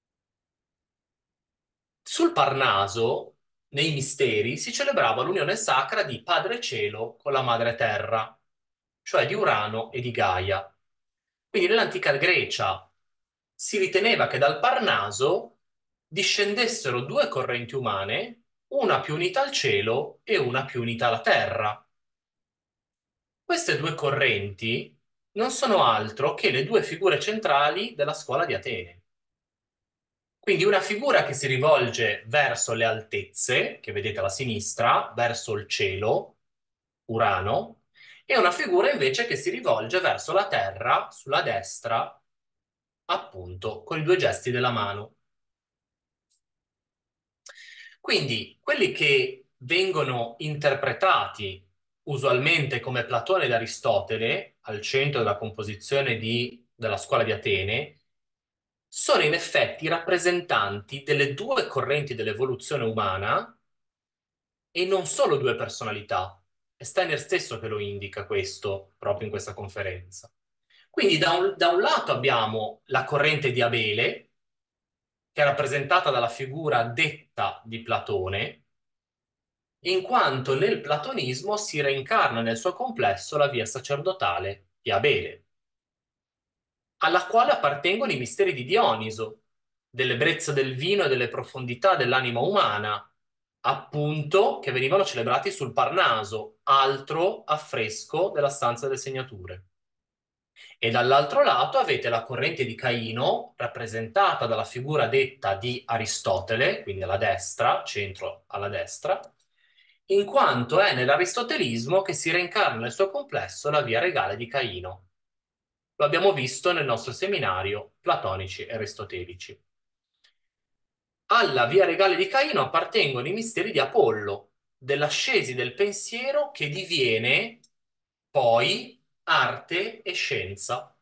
Sul Parnaso, nei misteri, si celebrava l'unione sacra di Padre Cielo con la Madre Terra, cioè di Urano e di Gaia. Quindi nell'antica Grecia si riteneva che dal Parnaso discendessero due correnti umane, una più unita al cielo e una più unita alla terra. Queste due correnti non sono altro che le due figure centrali della scuola di Atene. Quindi una figura che si rivolge verso le altezze, che vedete alla sinistra, verso il cielo, Urano, e una figura invece che si rivolge verso la terra, sulla destra, appunto, con i due gesti della mano. Quindi quelli che vengono interpretati usualmente come Platone ed Aristotele, al centro della composizione di- della scuola di Atene, sono in effetti rappresentanti delle due correnti dell'evoluzione umana e non solo due personalità. È Steiner stesso che lo indica questo proprio in questa conferenza. Quindi da un, da un lato abbiamo la corrente di Abele, che è rappresentata dalla figura detta di Platone, in quanto nel platonismo si reincarna nel suo complesso la via sacerdotale di Abele, alla quale appartengono i misteri di Dioniso, dell'ebbrezza del vino e delle profondità dell'anima umana, appunto che venivano celebrati sul Parnaso, altro affresco della stanza delle segnature. E dall'altro lato avete la corrente di Caino, rappresentata dalla figura detta di Aristotele, quindi alla destra, centro alla destra, in quanto è nell'aristotelismo che si reincarna nel suo complesso la via regale di Caino. Lo abbiamo visto nel nostro seminario Platonici e Aristotelici. Alla via regale di Caino appartengono i misteri di Apollo, dell'ascesi del pensiero che diviene poi arte e scienza.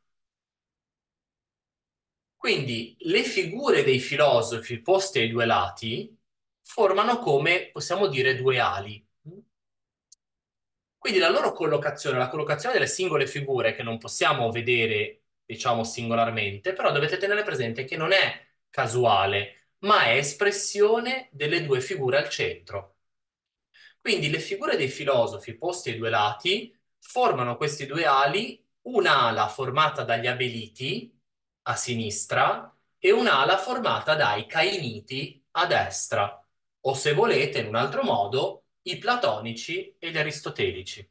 Quindi le figure dei filosofi poste ai due lati formano come, possiamo dire, due ali. Quindi la loro collocazione, la collocazione delle singole figure che non possiamo vedere, diciamo, singolarmente, però dovete tenere presente che non è casuale, ma è espressione delle due figure al centro. Quindi le figure dei filosofi posti ai due lati formano questi due ali, un'ala formata dagli Abeliti a sinistra e un'ala formata dai Cainiti a destra, o se volete, in un altro modo, i platonici e gli aristotelici.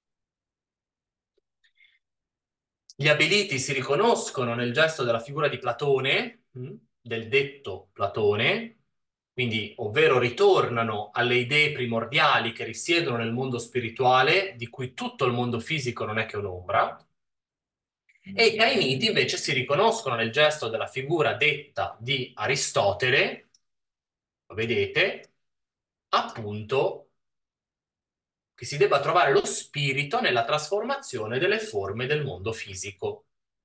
Gli Abeliti si riconoscono nel gesto della figura di Platone, mh, del detto Platone, quindi, ovvero ritornano alle idee primordiali che risiedono nel mondo spirituale, di cui tutto il mondo fisico non è che un'ombra, e i Cainiti invece si riconoscono nel gesto della figura detta di Aristotele, lo vedete, appunto, che si debba trovare lo spirito nella trasformazione delle forme del mondo fisico.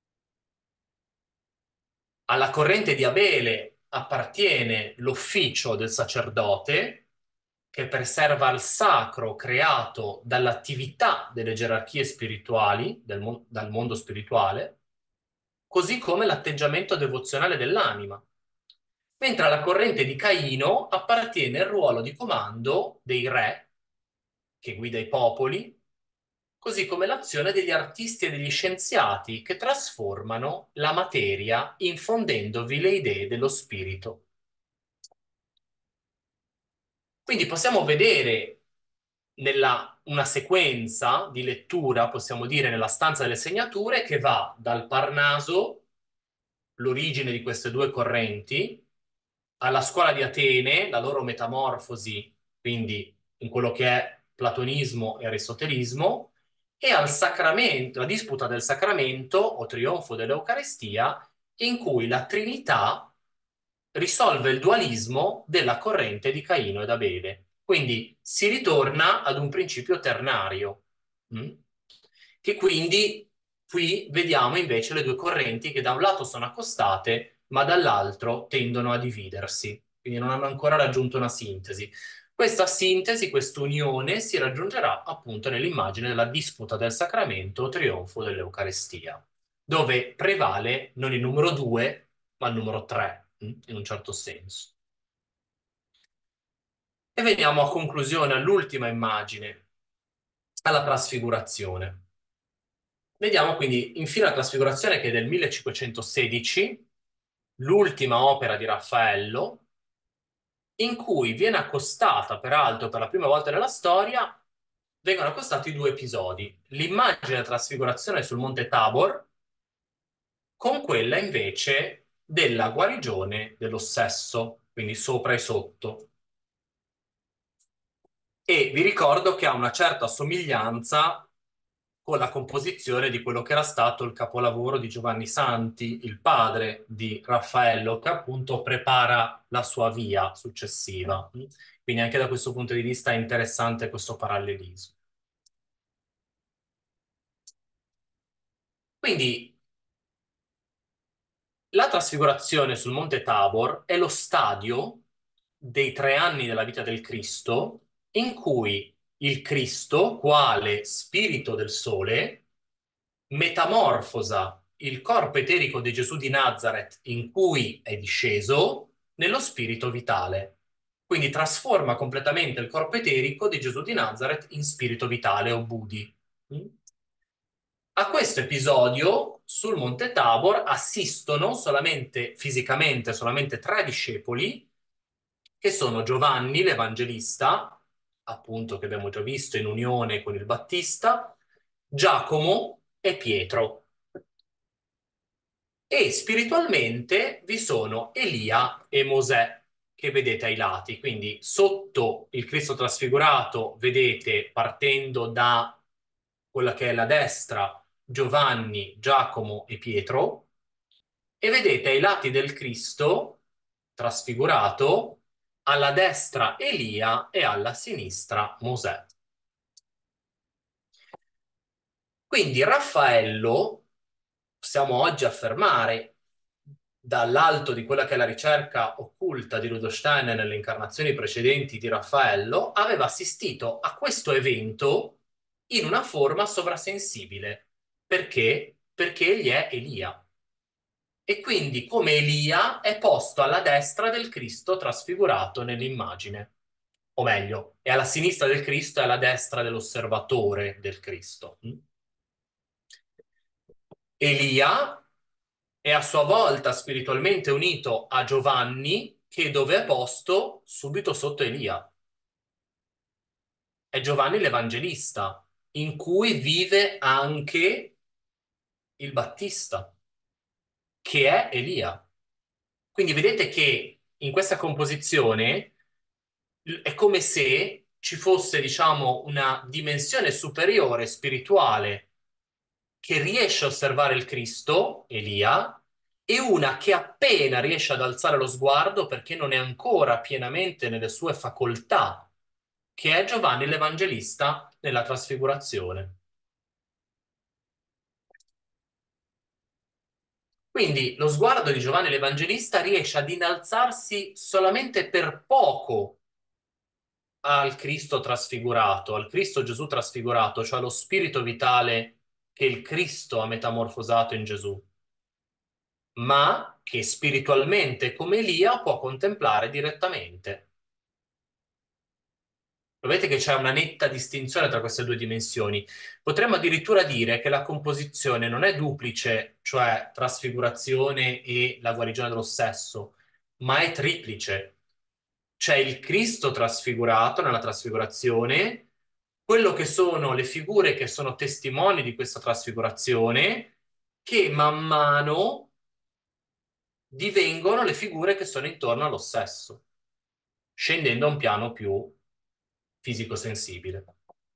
Alla corrente di Abele appartiene l'ufficio del sacerdote, che preserva il sacro creato dall'attività delle gerarchie spirituali, del mo- dal mondo spirituale, così come l'atteggiamento devozionale dell'anima. Mentre alla corrente di Caino appartiene il ruolo di comando dei re, che guida i popoli, così come l'azione degli artisti e degli scienziati che trasformano la materia infondendovi le idee dello spirito. Quindi possiamo vedere nella, una sequenza di lettura, possiamo dire, nella stanza delle segnature, che va dal Parnaso, l'origine di queste due correnti, alla scuola di Atene, la loro metamorfosi, quindi in quello che è platonismo e aristotelismo, e al sacramento, la disputa del sacramento o trionfo dell'Eucarestia, in cui la Trinità risolve il dualismo della corrente di Caino ed Abele. Quindi si ritorna ad un principio ternario, mh? Che quindi qui vediamo invece le due correnti che da un lato sono accostate, ma dall'altro tendono a dividersi. Quindi non hanno ancora raggiunto una sintesi. Questa sintesi, questa unione si raggiungerà appunto nell'immagine della disputa del sacramento o trionfo dell'Eucarestia, dove prevale non il numero due, ma il numero tre, in un certo senso. E veniamo a conclusione all'ultima immagine, alla trasfigurazione. Vediamo quindi infine la trasfigurazione che è del millecinquecentosedici, l'ultima opera di Raffaello, in cui viene accostata, peraltro per la prima volta nella storia, vengono accostati due episodi. L'immagine della trasfigurazione sul Monte Tabor, con quella invece della guarigione dello sesso, quindi sopra e sotto. E vi ricordo che ha una certa somiglianza con la composizione di quello che era stato il capolavoro di Giovanni Santi, il padre di Raffaello, che appunto prepara la sua via successiva. Quindi anche da questo punto di vista è interessante questo parallelismo. Quindi la trasfigurazione sul Monte Tabor è lo stadio dei tre anni della vita del Cristo in cui il Cristo, quale spirito del sole, metamorfosa il corpo eterico di Gesù di Nazareth in cui è disceso nello spirito vitale. Quindi trasforma completamente il corpo eterico di Gesù di Nazareth in spirito vitale o Budi. A questo episodio sul Monte Tabor assistono solamente fisicamente solamente tre discepoli che sono Giovanni l'Evangelista, appunto che abbiamo già visto in unione con il Battista, Giacomo e Pietro. E spiritualmente vi sono Elia e Mosè, che vedete ai lati. Quindi sotto il Cristo trasfigurato vedete, partendo da quella che è la destra, Giovanni, Giacomo e Pietro, e vedete ai lati del Cristo trasfigurato, alla destra Elia e alla sinistra Mosè. Quindi Raffaello, possiamo oggi affermare, dall'alto di quella che è la ricerca occulta di Rudolf Steiner nelle incarnazioni precedenti di Raffaello, aveva assistito a questo evento in una forma sovrasensibile. Perché? Perché egli è Elia. E quindi come Elia è posto alla destra del Cristo trasfigurato nell'immagine. O meglio, è alla sinistra del Cristo e alla destra dell'osservatore del Cristo. Elia è a sua volta spiritualmente unito a Giovanni, che dove è posto? Subito sotto Elia. È Giovanni l'Evangelista, in cui vive anche il Battista, che è Elia. Quindi vedete che in questa composizione è come se ci fosse, diciamo, una dimensione superiore spirituale che riesce a osservare il Cristo, Elia, e una che appena riesce ad alzare lo sguardo perché non è ancora pienamente nelle sue facoltà, che è Giovanni l'Evangelista nella trasfigurazione. Quindi lo sguardo di Giovanni l'Evangelista riesce ad innalzarsi solamente per poco al Cristo trasfigurato, al Cristo Gesù trasfigurato, cioè allo spirito vitale che il Cristo ha metamorfosato in Gesù, ma che spiritualmente, come Elia, può contemplare direttamente. Lo vedete che c'è una netta distinzione tra queste due dimensioni. Potremmo addirittura dire che la composizione non è duplice, cioè trasfigurazione e la guarigione dello stesso, ma è triplice. C'è il Cristo trasfigurato nella trasfigurazione, quello che sono le figure che sono testimoni di questa trasfigurazione, che man mano divengono le figure che sono intorno allo stesso, scendendo a un piano più fisico-sensibile.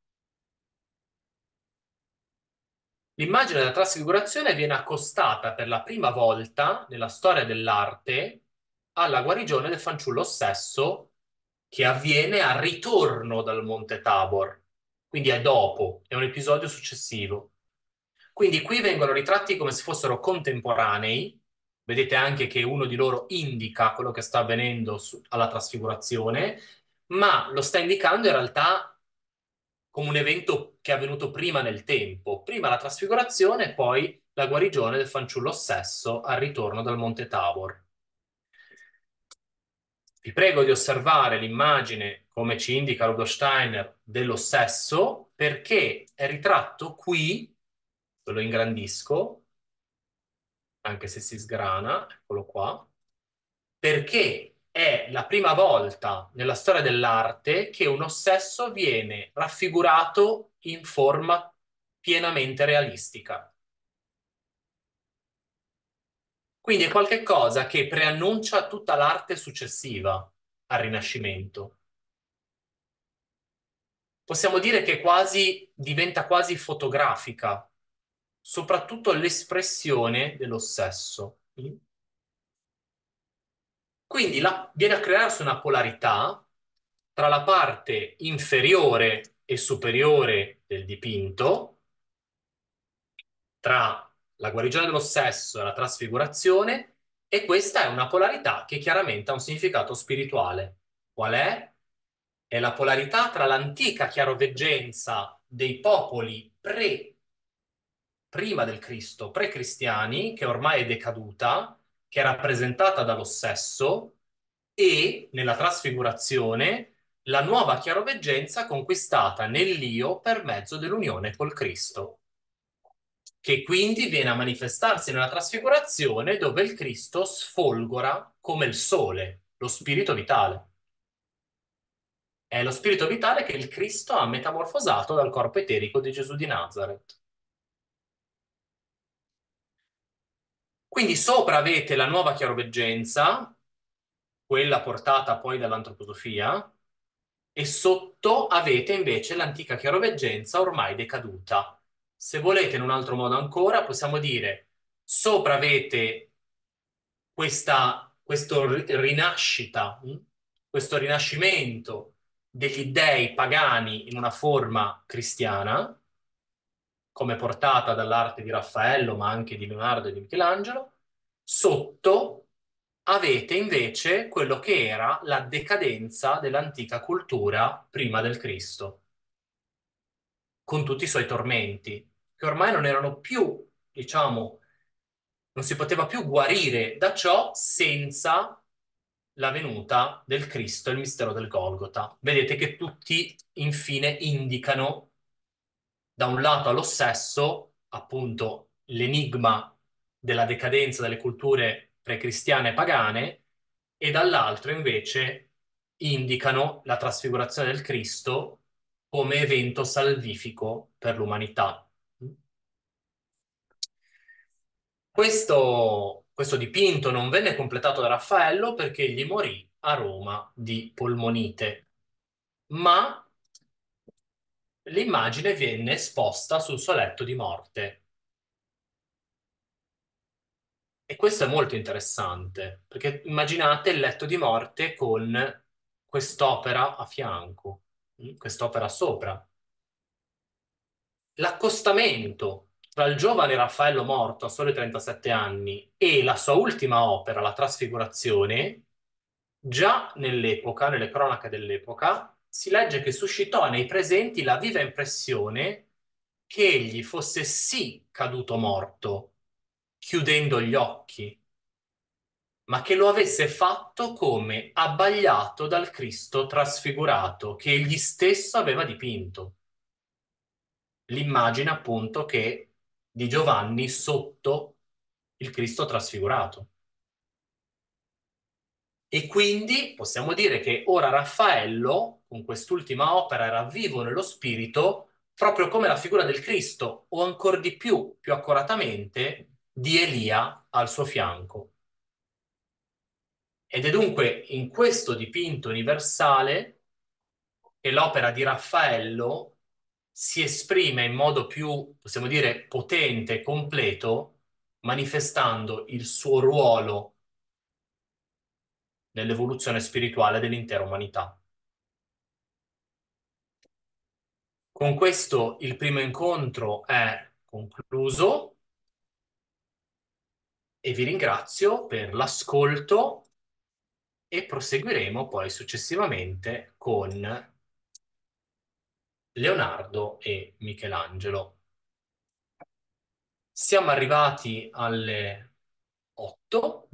L'immagine della trasfigurazione viene accostata per la prima volta nella storia dell'arte alla guarigione del fanciullo stesso, che avviene al ritorno dal Monte Tabor. Quindi è dopo, è un episodio successivo. Quindi qui vengono ritratti come se fossero contemporanei. Vedete anche che uno di loro indica quello che sta avvenendo su- alla trasfigurazione, ma lo sta indicando in realtà come un evento che è avvenuto prima nel tempo. Prima la trasfigurazione, poi la guarigione del fanciullo stesso al ritorno dal Monte Tabor. Vi prego di osservare l'immagine, come ci indica Rudolf Steiner, dello stesso, perché è ritratto qui, ve lo ingrandisco, anche se si sgrana, eccolo qua, perché è la prima volta nella storia dell'arte che un ossesso viene raffigurato in forma pienamente realistica. Quindi è qualcosa che preannuncia tutta l'arte successiva al Rinascimento. Possiamo dire che quasi diventa quasi fotografica, soprattutto l'espressione dello stesso. Quindi la- viene a crearsi una polarità tra la parte inferiore e superiore del dipinto, tra la guarigione dello stesso e la trasfigurazione, e questa è una polarità che chiaramente ha un significato spirituale. Qual è? È la polarità tra l'antica chiaroveggenza dei popoli pre, prima del Cristo, pre-cristiani, che ormai è decaduta, che è rappresentata dallo stesso, e nella trasfigurazione la nuova chiaroveggenza conquistata nell'Io per mezzo dell'unione col Cristo, che quindi viene a manifestarsi nella trasfigurazione dove il Cristo sfolgora come il sole, lo spirito vitale. È lo spirito vitale che il Cristo ha metamorfosato dal corpo eterico di Gesù di Nazareth. Quindi sopra avete la nuova chiaroveggenza, quella portata poi dall'antroposofia, e sotto avete invece l'antica chiaroveggenza ormai decaduta. Se volete in un altro modo ancora, possiamo dire sopra avete questa questo ri- rinascita, mh? Questo rinascimento degli dei pagani in una forma cristiana, come portata dall'arte di Raffaello, ma anche di Leonardo e di Michelangelo. Sotto avete invece quello che era la decadenza dell'antica cultura prima del Cristo, con tutti i suoi tormenti, che ormai non erano più, diciamo, non si poteva più guarire da ciò senza la venuta del Cristo e il mistero del Golgota. Vedete che tutti infine indicano da un lato allo stesso, appunto, l'enigma della decadenza delle culture precristiane e pagane, e dall'altro invece indicano la trasfigurazione del Cristo come evento salvifico per l'umanità. Questo, questo dipinto non venne completato da Raffaello perché egli morì a Roma di polmonite, ma l'immagine venne esposta sul suo letto di morte. E questo è molto interessante, perché immaginate il letto di morte con quest'opera a fianco, mm, quest'opera sopra. L'accostamento tra il giovane Raffaello morto a soli trentasette anni e la sua ultima opera, La Trasfigurazione, già nell'epoca, nelle cronache dell'epoca, si legge che suscitò nei presenti la viva impressione che egli fosse sì caduto morto, chiudendo gli occhi, ma che lo avesse fatto come abbagliato dal Cristo trasfigurato che egli stesso aveva dipinto. L'immagine appunto che di Giovanni sotto il Cristo trasfigurato. E quindi possiamo dire che ora Raffaello, con quest'ultima opera, era vivo nello spirito, proprio come la figura del Cristo, o ancora di più, più accuratamente, di Elia al suo fianco. Ed è dunque in questo dipinto universale che l'opera di Raffaello si esprime in modo più, possiamo dire, potente e completo, manifestando il suo ruolo nell'evoluzione spirituale dell'intera umanità. Con questo il primo incontro è concluso e vi ringrazio per l'ascolto e proseguiremo poi successivamente con Leonardo e Michelangelo. Siamo arrivati alle otto.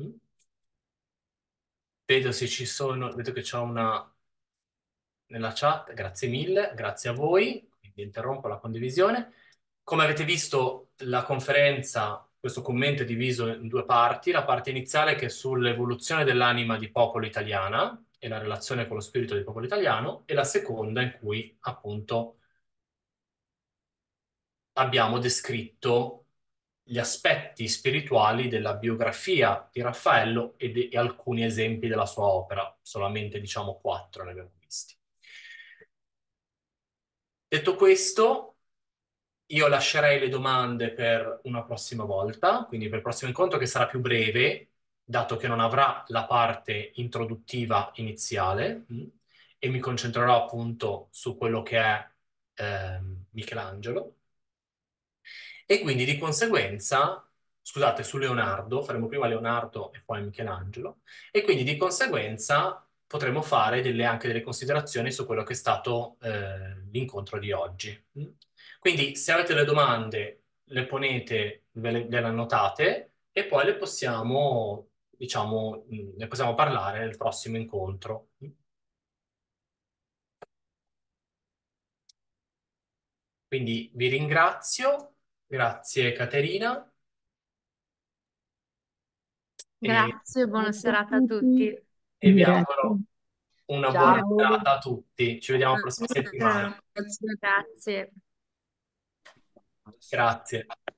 Vedo se ci sono, vedo che c'è una nella chat, grazie mille, grazie a voi, quindi interrompo la condivisione. Come avete visto, la conferenza, questo commento è diviso in due parti, la parte iniziale che è sull'evoluzione dell'anima di popolo italiana e la relazione con lo spirito del popolo italiano, e la seconda in cui appunto abbiamo descritto gli aspetti spirituali della biografia di Raffaello e, de- e alcuni esempi della sua opera, solamente diciamo quattro ne abbiamo visti. Detto questo, io lascerei le domande per una prossima volta, quindi per il prossimo incontro che sarà più breve, dato che non avrà la parte introduttiva iniziale, mh, e mi concentrerò appunto su quello che è ehm, Michelangelo. E quindi di conseguenza, scusate, su Leonardo, faremo prima Leonardo e poi Michelangelo, e quindi di conseguenza potremo fare delle- anche delle considerazioni su quello che è stato eh, l'incontro di oggi. Mm? Quindi se avete le domande, le ponete, ve le, ve le annotate e poi le possiamo, diciamo, mm, ne possiamo parlare nel prossimo incontro. Quindi vi ringrazio, grazie Caterina e, Grazie, buona serata a tutti. e vi Grazie. auguro Una buona Ciao. serata a tutti. Ci vediamo la prossima settimana. Grazie, grazie. Grazie.